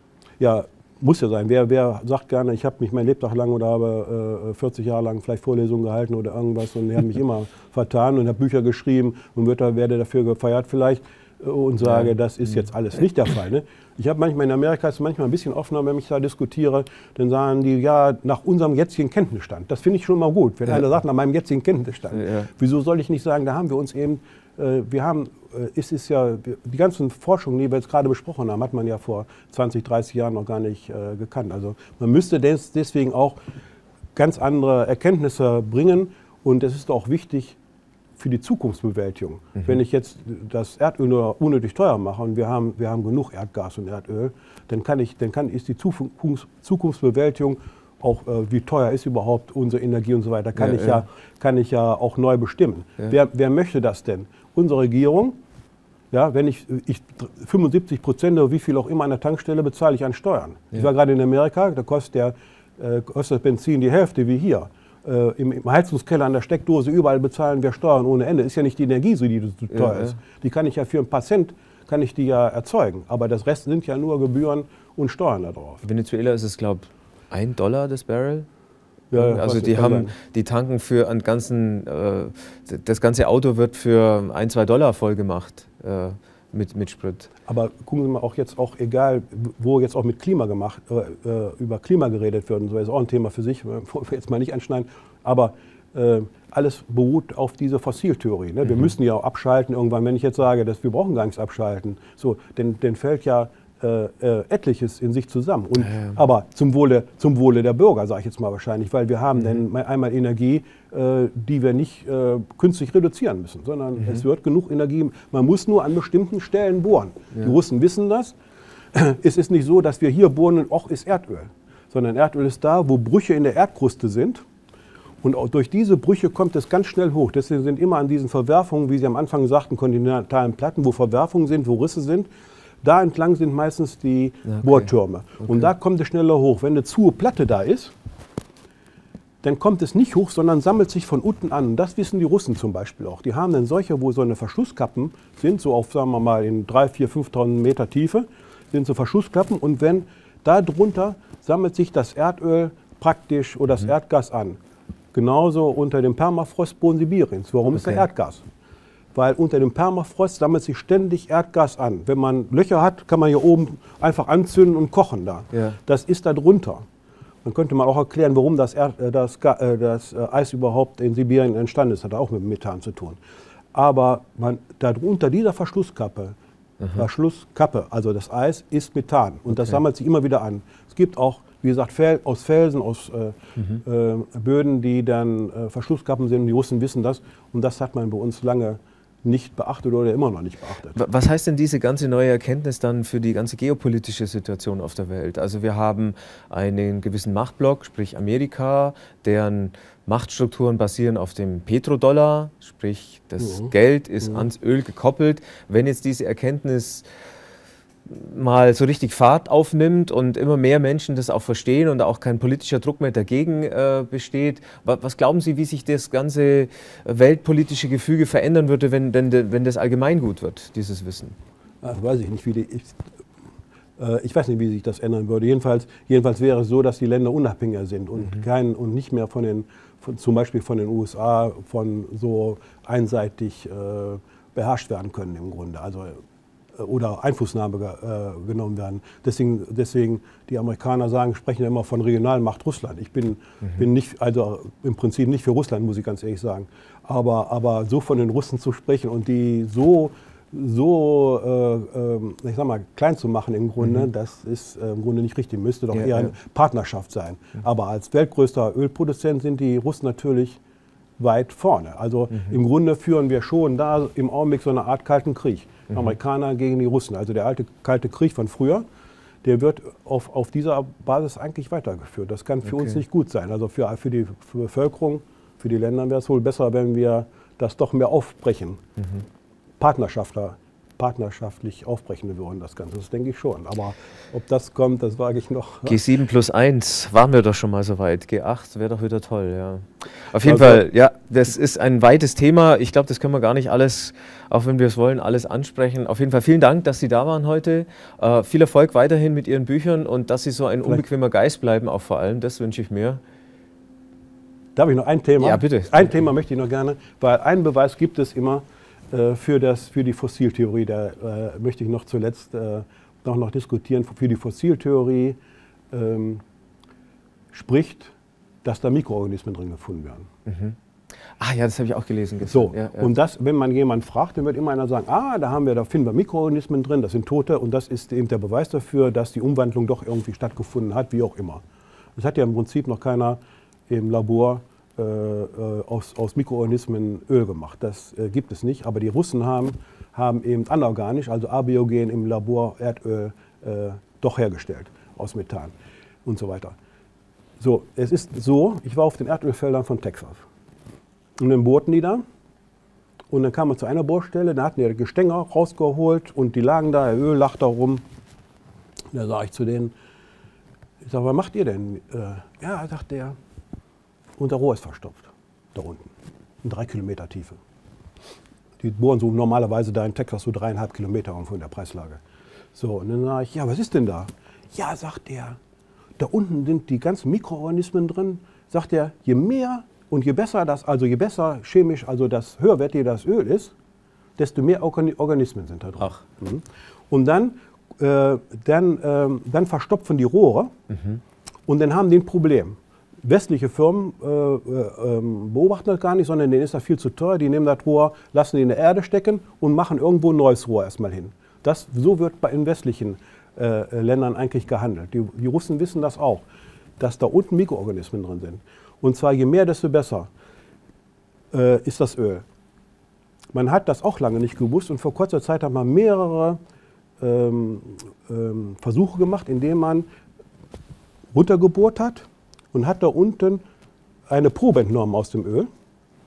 Ja, muss ja sein. Wer, wer sagt gerne, ich habe mich mein Lebtag lang oder habe äh, vierzig Jahre lang vielleicht Vorlesungen gehalten oder irgendwas und ich habe mich immer vertan und habe Bücher geschrieben und wird da, werde dafür gefeiert vielleicht. Und sage, ja. das ist jetzt alles nicht der Fall. Ne? Ich habe manchmal in Amerika ist manchmal ein bisschen offener, wenn ich da diskutiere, dann sagen die, ja, nach unserem jetzigen Kenntnisstand. Das finde ich schon mal gut, wenn ja. einer sagt, nach meinem jetzigen Kenntnisstand. Ja. Wieso soll ich nicht sagen, da haben wir uns eben, äh, wir haben, äh, es ist ja, die ganzen Forschungen, die wir jetzt gerade besprochen haben, hat man ja vor zwanzig, dreißig Jahren noch gar nicht äh, gekannt. Also man müsste des, deswegen auch ganz andere Erkenntnisse bringen und es ist auch wichtig, für die Zukunftsbewältigung. Mhm. Wenn ich jetzt das Erdöl nur unnötig teuer mache und wir haben, wir haben genug Erdgas und Erdöl, dann, kann ich, dann kann, ist die Zukunfts Zukunftsbewältigung auch, äh, wie teuer ist überhaupt unsere Energie und so weiter, kann, ja, ich, ja. Ja, kann ich ja auch neu bestimmen. Ja. Wer, wer möchte das denn? Unsere Regierung, ja, wenn ich, ich fünfundsiebzig Prozent oder wie viel auch immer an der Tankstelle bezahle ich an Steuern. Ja. Ich war gerade in Amerika, da kostet, der, äh, kostet Benzin die Hälfte wie hier. Äh, im, im Heizungskeller, an der Steckdose, überall bezahlen wir Steuern ohne Ende. Ist ja nicht die Energie, so die so teuer ja, ist. Ja. Die kann ich ja für ein paar Cent kann ich die ja erzeugen. Aber das Rest sind ja nur Gebühren und Steuern da drauf. Venezuela ist es, glaube ich, ein Dollar das Barrel. Ja, also die haben, sein. die tanken für einen ganzen, äh, das ganze Auto wird für ein, zwei Dollar voll gemacht. Äh, Mit, mit Sprit. Aber gucken Sie mal, auch jetzt auch egal, wo jetzt auch mit Klima gemacht, äh, über Klima geredet wird und so, ist auch ein Thema für sich, wo wir jetzt mal nicht anschneiden. Aber äh, alles beruht auf dieser Fossiltheorie. Ne? Wir mhm. müssen ja auch abschalten irgendwann. Wenn ich jetzt sage, dass wir brauchen gar nichts abschalten, so, dann, dann fällt ja äh, äh, etliches in sich zusammen. Und, ja, ja. Aber zum Wohle, zum Wohle der Bürger, sage ich jetzt mal wahrscheinlich, weil wir haben Mhm. dann einmal Energie, äh, die wir nicht äh, künstlich reduzieren müssen, sondern Mhm. es wird genug Energie. Man muss nur an bestimmten Stellen bohren. Ja. Die Russen wissen das. Es ist nicht so, dass wir hier bohren und auch ist Erdöl, sondern Erdöl ist da, wo Brüche in der Erdkruste sind. Und auch durch diese Brüche kommt es ganz schnell hoch. Deswegen sind immer an diesen Verwerfungen, wie Sie am Anfang sagten, kontinentalen Platten, wo Verwerfungen sind, wo Risse sind, da entlang sind meistens die Okay. Bohrtürme. Okay. Und da kommt es schneller hoch. Wenn eine zu hohe Platte da ist, dann kommt es nicht hoch, sondern sammelt sich von unten an. Und das wissen die Russen zum Beispiel auch. Die haben dann solche, wo so eine Verschlusskappen sind, so auf, sagen wir mal, in drei, vier, fünftausend Meter Tiefe, sind so Verschlusskappen. Und wenn da drunter sammelt sich das Erdöl praktisch oder das Mhm. Erdgas an. Genauso unter dem Permafrostboden Sibiriens. Warum ist da Okay. Erdgas? Weil unter dem Permafrost sammelt sich ständig Erdgas an. Wenn man Löcher hat, kann man hier oben einfach anzünden und kochen da. Ja. Das ist da drunter. Dann könnte man auch erklären, warum das, Erd, äh, das, Ga- äh, das äh, Eis überhaupt in Sibirien entstanden ist. Hat auch mit Methan zu tun. Aber man, da unter dieser Verschlusskappe, Verschlusskappe, also das Eis, ist Methan. Und das Okay. sammelt sich immer wieder an. Es gibt auch, wie gesagt, Fel aus Felsen, aus äh, Mhm. äh, Böden, die dann äh, Verschlusskappen sind. Die Russen wissen das. Und das hat man bei uns lange nicht beachtet oder immer noch nicht beachtet. Wa- Was heißt denn diese ganze neue Erkenntnis dann für die ganze geopolitische Situation auf der Welt? Also wir haben einen gewissen Machtblock, sprich Amerika, deren Machtstrukturen basieren auf dem Petrodollar, sprich das Mhm. Geld ist Mhm. ans Öl gekoppelt. Wenn jetzt diese Erkenntnis mal so richtig Fahrt aufnimmt und immer mehr Menschen das auch verstehen und auch kein politischer Druck mehr dagegen äh, besteht. Was, was glauben Sie, wie sich das ganze weltpolitische Gefüge verändern würde, wenn, wenn, de- wenn das allgemeingut wird, dieses Wissen? Also weiß ich nicht, wie die, ich, äh, ich weiß nicht, wie sich das ändern würde. Jedenfalls, jedenfalls wäre es so, dass die Länder unabhängiger sind und, kein, und nicht mehr von den, von, zum Beispiel von den U S A, von so einseitig äh, beherrscht werden können im Grunde. Also, äh, oder Einflussnahme ge, äh, genommen werden. Deswegen, deswegen, die Amerikaner sagen, sprechen ja immer von Regionalmacht Russland. Ich bin, bin nicht, also im Prinzip nicht für Russland, muss ich ganz ehrlich sagen. Aber, aber so von den Russen zu sprechen und die so so, äh, äh, ich sag mal, klein zu machen im Grunde, Mhm. das ist äh, im Grunde nicht richtig. Müsste doch Ja, eher ja. eine Partnerschaft sein. Aber als weltgrößter Ölproduzent sind die Russen natürlich weit vorne. Also im Grunde führen wir schon da im Augenblick so eine Art kalten Krieg. Amerikaner gegen die Russen. Also der alte kalte Krieg von früher, der wird auf, auf dieser Basis eigentlich weitergeführt. Das kann für Okay. uns nicht gut sein. Also für, für die für Bevölkerung, für die Länder wäre es wohl besser, wenn wir das doch mehr aufbrechen. Partnerschaftler, partnerschaftlich aufbrechen würden, das Ganze. Das denke ich schon. Aber ob das kommt, das wage ich noch. G sieben plus eins, waren wir doch schon mal so weit. G acht wäre doch wieder toll, ja. Auf jeden Also- Fall, ja, das ist ein weites Thema. Ich glaube, das können wir gar nicht alles, auch wenn wir es wollen, alles ansprechen. Auf jeden Fall vielen Dank, dass Sie da waren heute. Äh, viel Erfolg weiterhin mit Ihren Büchern und dass Sie so ein Vielleicht- unbequemer Geist bleiben, auch vor allem. Das wünsche ich mir. Darf ich noch ein Thema? Ja, bitte. Ein Thema möchte ich noch gerne, weil einen Beweis gibt es immer äh, für, das, für die Fossiltheorie. Da äh, möchte ich noch zuletzt äh, noch, noch diskutieren. Für die Fossiltheorie ähm, spricht, dass da Mikroorganismen drin gefunden werden. Ah ja, das habe ich auch gelesen gestern. So, Ja, ja. und das, wenn man jemanden fragt, dann wird immer einer sagen, ah, da, haben wir, da finden wir Mikroorganismen drin, das sind Tote und das ist eben der Beweis dafür, dass die Umwandlung doch irgendwie stattgefunden hat, wie auch immer. Das hat ja im Prinzip noch keiner im Labor äh, äh, aus, aus Mikroorganismen Öl gemacht. Das äh, gibt es nicht, aber die Russen haben, haben eben anorganisch, also abiogen im Labor Erdöl äh, doch hergestellt aus Methan und so weiter. So, es ist so, ich war auf den Erdölfeldern von Texas. Und dann bohrten die da. Und dann kam man zu einer Bohrstelle, da hatten die Gestänge rausgeholt und die lagen da, der Öl lag da rum. Da sage ich zu denen, ich sage, was macht ihr denn? Äh, ja, sagt der, unser Rohr ist verstopft, da unten, in drei Kilometer Tiefe. Die bohren so normalerweise da in Texas so dreieinhalb Kilometer von der Preislage. So, und dann sage ich, ja, was ist denn da? Ja, sagt der, da unten sind die ganzen Mikroorganismen drin. Sagt er, je mehr und je besser das, also je besser chemisch, also das höherwertige das Öl ist, desto mehr Organi- Organismen sind da drin. Ach. Mhm. Und dann, äh, dann, ähm, dann verstopfen die Rohre und dann haben die ein Problem. Westliche Firmen äh, äh, ähm, beobachten das gar nicht, sondern denen ist das viel zu teuer. Die nehmen das Rohr, lassen die in der Erde stecken und machen irgendwo ein neues Rohr erstmal hin. Das, so wird bei in westlichen äh, Ländern eigentlich gehandelt. Die, die Russen wissen das auch, dass da unten Mikroorganismen drin sind. Und zwar je mehr, desto besser äh, ist das Öl. Man hat das auch lange nicht gewusst und vor kurzer Zeit hat man mehrere ähm, ähm, Versuche gemacht, indem man runtergebohrt hat und hat da unten eine Probe entnommen aus dem Öl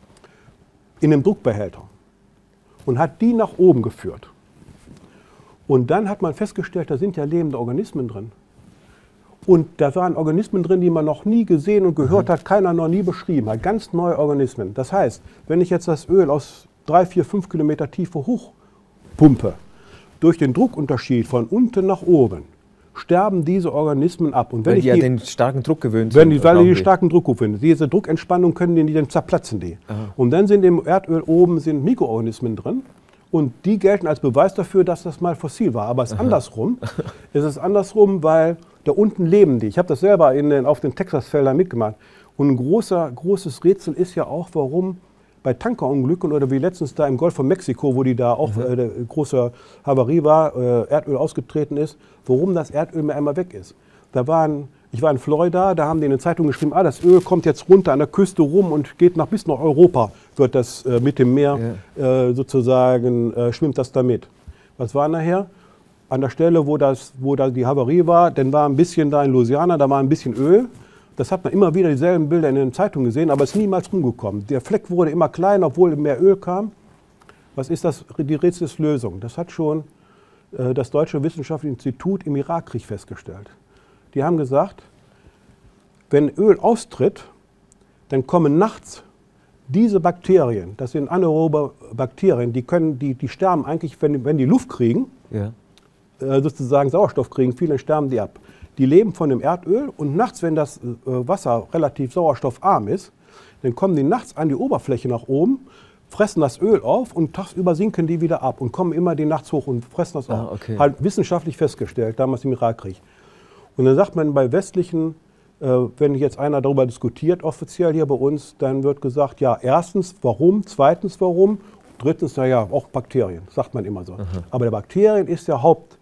in einem Druckbehälter und hat die nach oben geführt. Und dann hat man festgestellt, da sind ja lebende Organismen drin. Und da waren Organismen drin, die man noch nie gesehen und gehört hat, keiner noch nie beschrieben hat. Ganz neue Organismen. Das heißt, wenn ich jetzt das Öl aus drei, vier, fünf Kilometer Tiefe hochpumpe, durch den Druckunterschied von unten nach oben, sterben diese Organismen ab. Und wenn weil ich die ja die, den starken Druck gewöhnt wenn sind. die, weil die den starken Druck gewöhnt. Diese Druckentspannung können die, dann zerplatzen die. Aha. Und dann sind im Erdöl oben sind Mikroorganismen drin. Und die gelten als Beweis dafür, dass das mal fossil war. Aber es ist andersrum. Es ist andersrum, weil da unten leben die. Ich habe das selber in den, auf den Texasfeldern mitgemacht. Und ein großer, großes Rätsel ist ja auch, warum bei Tankerunglücken oder wie letztens da im Golf von Mexiko, wo die da auch mhm. äh, eine große Havarie war, äh, Erdöl ausgetreten ist, warum das Erdöl mehr einmal weg ist. Da waren, ich war in Florida, da haben die in den Zeitungen geschrieben, ah, das Öl kommt jetzt runter an der Küste rum und geht nach, bis nach Europa, wird das äh, mit dem Meer ja. äh, sozusagen, äh, schwimmt das da mit. Was war nachher? An der Stelle, wo, das, wo da die Havarie war, dann war ein bisschen da in Louisiana, da war ein bisschen Öl. Das hat man immer wieder dieselben Bilder in den Zeitungen gesehen, aber es ist niemals rumgekommen. Der Fleck wurde immer kleiner, obwohl mehr Öl kam. Was ist das, die Rätselslösung? Das hat schon äh, das Deutsche Wissenschaftliche Institut im Irakkrieg festgestellt. Die haben gesagt, wenn Öl austritt, dann kommen nachts diese Bakterien, das sind anaerobe Bakterien, die, können, die, die sterben eigentlich, wenn, wenn die Luft kriegen, ja. äh, sozusagen Sauerstoff kriegen, viele sterben die ab. Die leben von dem Erdöl und nachts, wenn das äh, Wasser relativ sauerstoffarm ist, dann kommen die nachts an die Oberfläche nach oben, fressen das Öl auf und tagsüber sinken die wieder ab und kommen immer die nachts hoch und fressen das ah, auf. Okay. Halt wissenschaftlich festgestellt, damals im Irakkrieg. Und dann sagt man bei westlichen, äh, wenn jetzt einer darüber diskutiert, offiziell hier bei uns, dann wird gesagt, ja, erstens, warum, zweitens, warum, drittens, naja, auch Bakterien, sagt man immer so. Aha. Aber der Bakterien ist der Haupt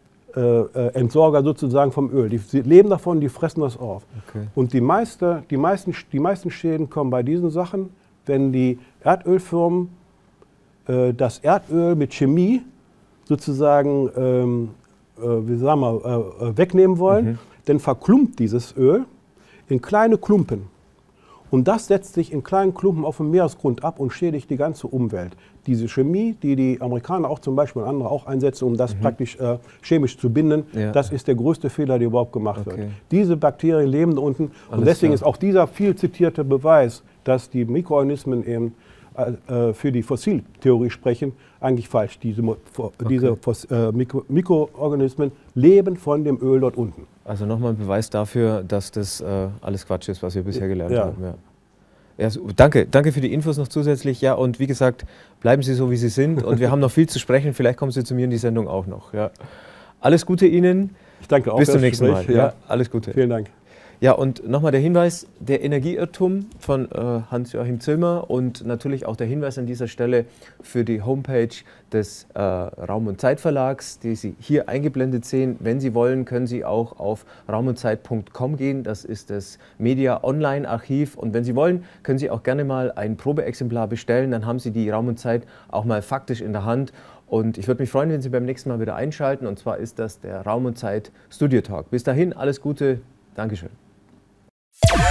Äh, Entsorger sozusagen vom Öl. Die leben davon, die fressen das auf. Okay. Und die, meiste, die, meisten, die meisten Schäden kommen bei diesen Sachen, wenn die Erdölfirmen äh, das Erdöl mit Chemie sozusagen ähm, äh, wie sagen wir, äh, wegnehmen wollen, mhm. dann verklumpt dieses Öl in kleine Klumpen. Und das setzt sich in kleinen Klumpen auf dem Meeresgrund ab und schädigt die ganze Umwelt. Diese Chemie, die die Amerikaner auch zum Beispiel und andere auch einsetzen, um das mhm. praktisch äh, chemisch zu binden, ja. das ist der größte Fehler, der überhaupt gemacht okay. wird. Diese Bakterien leben da unten Alles und deswegen klar. ist auch dieser viel zitierte Beweis, dass die Mikroorganismen eben äh, für die Fossiltheorie sprechen, eigentlich falsch. Diese, okay. diese äh, Mikro Mikroorganismen leben von dem Öl dort unten. Also nochmal ein Beweis dafür, dass das äh, alles Quatsch ist, was wir bisher gelernt ja. haben. Ja. Ja, so, danke, danke für die Infos noch zusätzlich. Ja, und wie gesagt, bleiben Sie so, wie Sie sind. Und wir haben noch viel zu sprechen. Vielleicht kommen Sie zu mir in die Sendung auch noch. Ja. Alles Gute Ihnen. Ich danke auch. Bis zum nächsten Mal. Ja. Ja, alles Gute. Vielen Dank. Ja, und nochmal der Hinweis, der Energieirrtum von äh, Hans-Joachim Zillmer und natürlich auch der Hinweis an dieser Stelle für die Homepage des äh, Raum- und Zeit-Verlags, die Sie hier eingeblendet sehen. Wenn Sie wollen, können Sie auch auf raum und zeit punkt com gehen. Das ist das Media-Online-Archiv. Und wenn Sie wollen, können Sie auch gerne mal ein Probeexemplar bestellen. Dann haben Sie die Raum und Zeit auch mal faktisch in der Hand. Und ich würde mich freuen, wenn Sie beim nächsten Mal wieder einschalten. Und zwar ist das der Raum und Zeit Studio Talk. Bis dahin, alles Gute. Dankeschön.